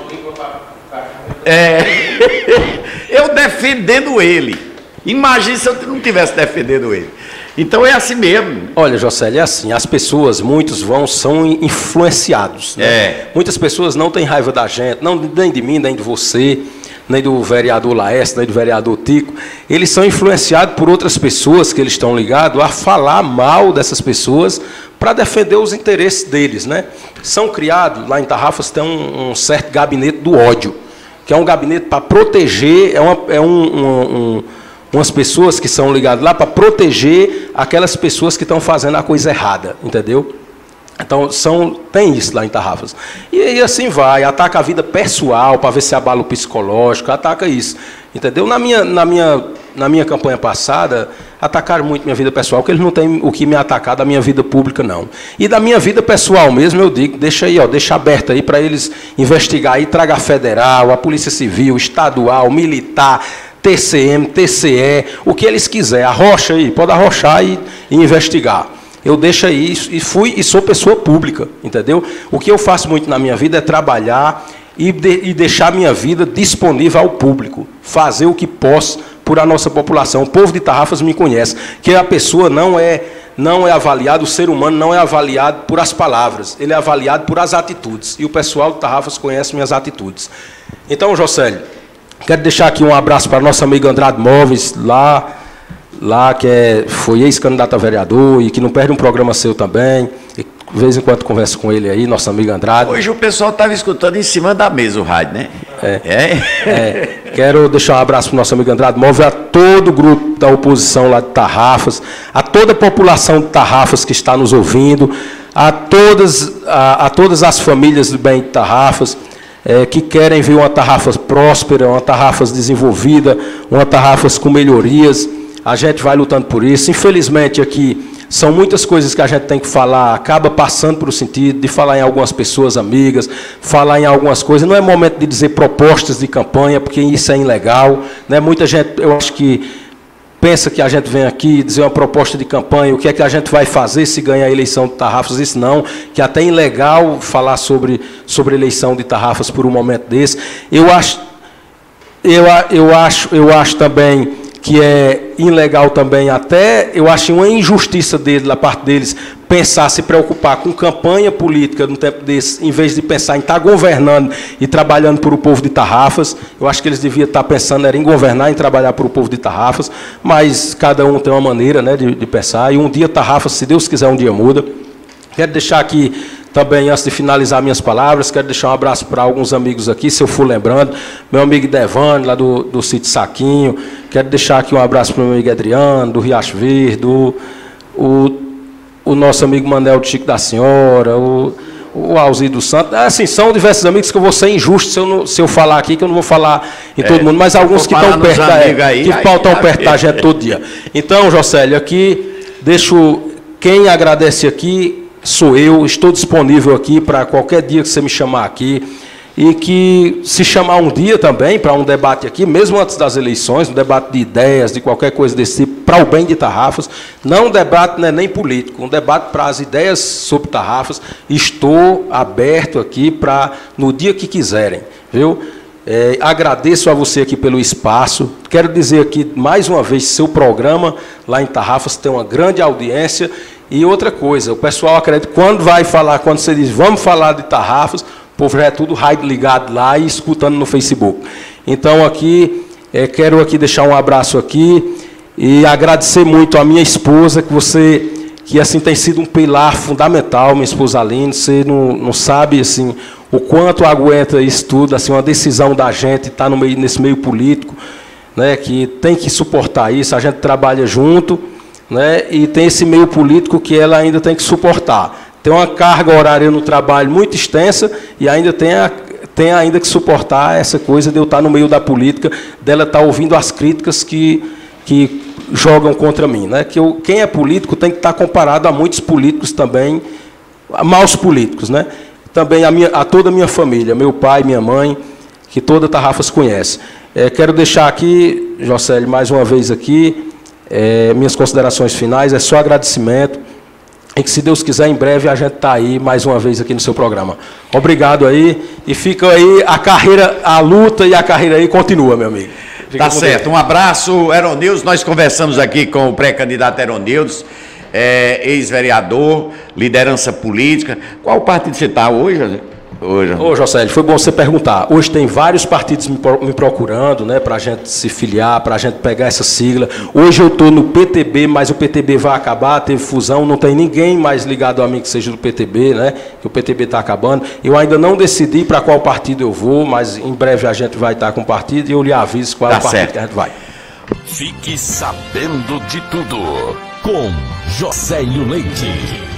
Eu defendendo ele. Imagina se eu não estivesse defendendo ele. Então é assim mesmo. Olha, José, é assim, as pessoas, muitos são influenciados. Né? Muitas pessoas não têm raiva da gente, nem de mim, nem de você, nem do vereador Laércio, nem do vereador Tico. Eles são influenciados por outras pessoas que eles estão ligados a falar mal dessas pessoas para defender os interesses deles. Né? São criados, lá em Tarrafas tem um certo gabinete do ódio, que é um gabinete para proteger, umas pessoas que são ligadas lá para proteger aquelas pessoas que estão fazendo a coisa errada, entendeu? Então, tem isso lá em Tarrafas. E assim vai, ataca a vida pessoal para ver se abala o psicológico, ataca isso, entendeu? Na minha campanha passada, atacaram muito minha vida pessoal, porque eles não têm o que me atacar da minha vida pública, não. E da minha vida pessoal mesmo, eu digo, deixa aí, deixa aberto aí para eles investigar aí, traga a federal, a Polícia Civil, estadual, militar, TCM, TCE, o que eles quiserem, arrocha aí, pode arrochar e investigar. Eu deixo aí e sou pessoa pública, entendeu? O que eu faço muito na minha vida é trabalhar e deixar a minha vida disponível ao público, fazer o que posso por a nossa população. O povo de Tarrafas me conhece, que a pessoa não é avaliado, o ser humano não é avaliado por as palavras, ele é avaliado por as atitudes, e o pessoal de Tarrafas conhece minhas atitudes. Então, Josélio, quero deixar aqui um abraço para nosso amigo Andrade Móveis, lá que foi ex-candidato a vereador e que não perde um programa seu também. E, de vez em quando converso com ele aí, nosso amigo Andrade. Hoje o pessoal estava escutando em cima da mesa o rádio, né? Quero deixar um abraço para o nosso amigo Andrade Móveis, a todo o grupo da oposição lá de Tarrafas, a toda a população de Tarrafas que está nos ouvindo, a todas as famílias do bem de Tarrafas, que querem ver uma Tarrafas próspera, uma Tarrafas desenvolvida, uma Tarrafas com melhorias. A gente vai lutando por isso. Infelizmente, aqui, são muitas coisas que a gente tem que falar, acaba passando por o sentido de falar em algumas pessoas amigas, falar em algumas coisas. Não é momento de dizer propostas de campanha, porque isso é ilegal. Né? Muita gente, eu acho que, pensa que a gente vem aqui dizer uma proposta de campanha, o que é que a gente vai fazer se ganhar a eleição de Tarrafas, isso não, que até é ilegal falar sobre a eleição de Tarrafas por um momento desse. Eu acho também que é ilegal também, até eu acho uma injustiça da parte deles pensar, se preocupar com campanha política no tempo desse, em vez de pensar em estar governando e trabalhando para o povo de Tarrafas. Eu acho que eles deviam estar pensando em governar e trabalhar para o povo de Tarrafas, mas cada um tem uma maneira, né, de pensar, e um dia Tarrafas, se Deus quiser, um dia muda. Quero deixar aqui também, antes de finalizar minhas palavras, quero deixar um abraço para alguns amigos aqui, se eu for lembrando, meu amigo Devane, lá do Sítio Saquinho, quero deixar aqui um abraço para o meu amigo Adriano, do Riacho Verde, o nosso amigo Manel do Chico da Senhora, o Alzir do Santo. Assim, são diversos amigos que eu vou ser injusto se eu falar aqui, que eu não vou falar em todo mundo, mas alguns que estão perto da gente todo dia. Então, Josélio, aqui, quem agradece aqui sou eu, estou disponível aqui para qualquer dia que você me chamar aqui, e que se chamar um dia também para um debate aqui, mesmo antes das eleições, um debate de ideias, de qualquer coisa desse tipo, para o bem de Tarrafas, não um debate, né, nem político, um debate para as ideias sobre Tarrafas, estou aberto aqui para no dia que quiserem, viu? Agradeço a você aqui pelo espaço. Quero dizer aqui, mais uma vez, seu programa lá em Tarrafas tem uma grande audiência. E outra coisa, o pessoal acredita, quando você diz, vamos falar de Tarrafas, o povo já é tudo rádio ligado lá e escutando no Facebook. Então, aqui, quero aqui deixar um abraço aqui e agradecer muito a minha esposa, que assim tem sido um pilar fundamental, minha esposa Aline. Você não sabe assim o quanto aguenta isso tudo, assim, uma decisão da gente estar nesse meio político, né, que tem que suportar isso, a gente trabalha junto, né, e tem esse meio político que ela ainda tem que suportar. Tem uma carga horária no trabalho muito extensa e ainda tem ainda que suportar essa coisa de eu estar no meio da política, dela estar ouvindo as críticas que jogam contra mim, né? Quem é político tem que estar comparado a muitos políticos também, a maus políticos, né? Também a toda a minha família, meu pai, minha mãe, que toda Tarrafas conhece. Quero deixar aqui, Jocélio, mais uma vez aqui, minhas considerações finais, é só agradecimento, e que, se Deus quiser, em breve a gente está aí mais uma vez aqui no seu programa. Obrigado aí, e fica aí a luta e a carreira aí continua, meu amigo. Tá certo, um abraço, Heronildes. Nós conversamos aqui com o pré-candidato Heronildes, ex-vereador, liderança política. Qual partido você está hoje? Ô, Jocélio, foi bom você perguntar. Hoje tem vários partidos me procurando, né, para a gente se filiar, para a gente pegar essa sigla. Hoje eu estou no PTB, mas o PTB vai acabar, teve fusão, não tem ninguém mais ligado a mim que seja do PTB, né, que o PTB está acabando. Eu ainda não decidi para qual partido eu vou, mas em breve a gente vai estar com o partido e eu lhe aviso qual é o partido que a gente vai. Fique sabendo de tudo com Jocélio Leite.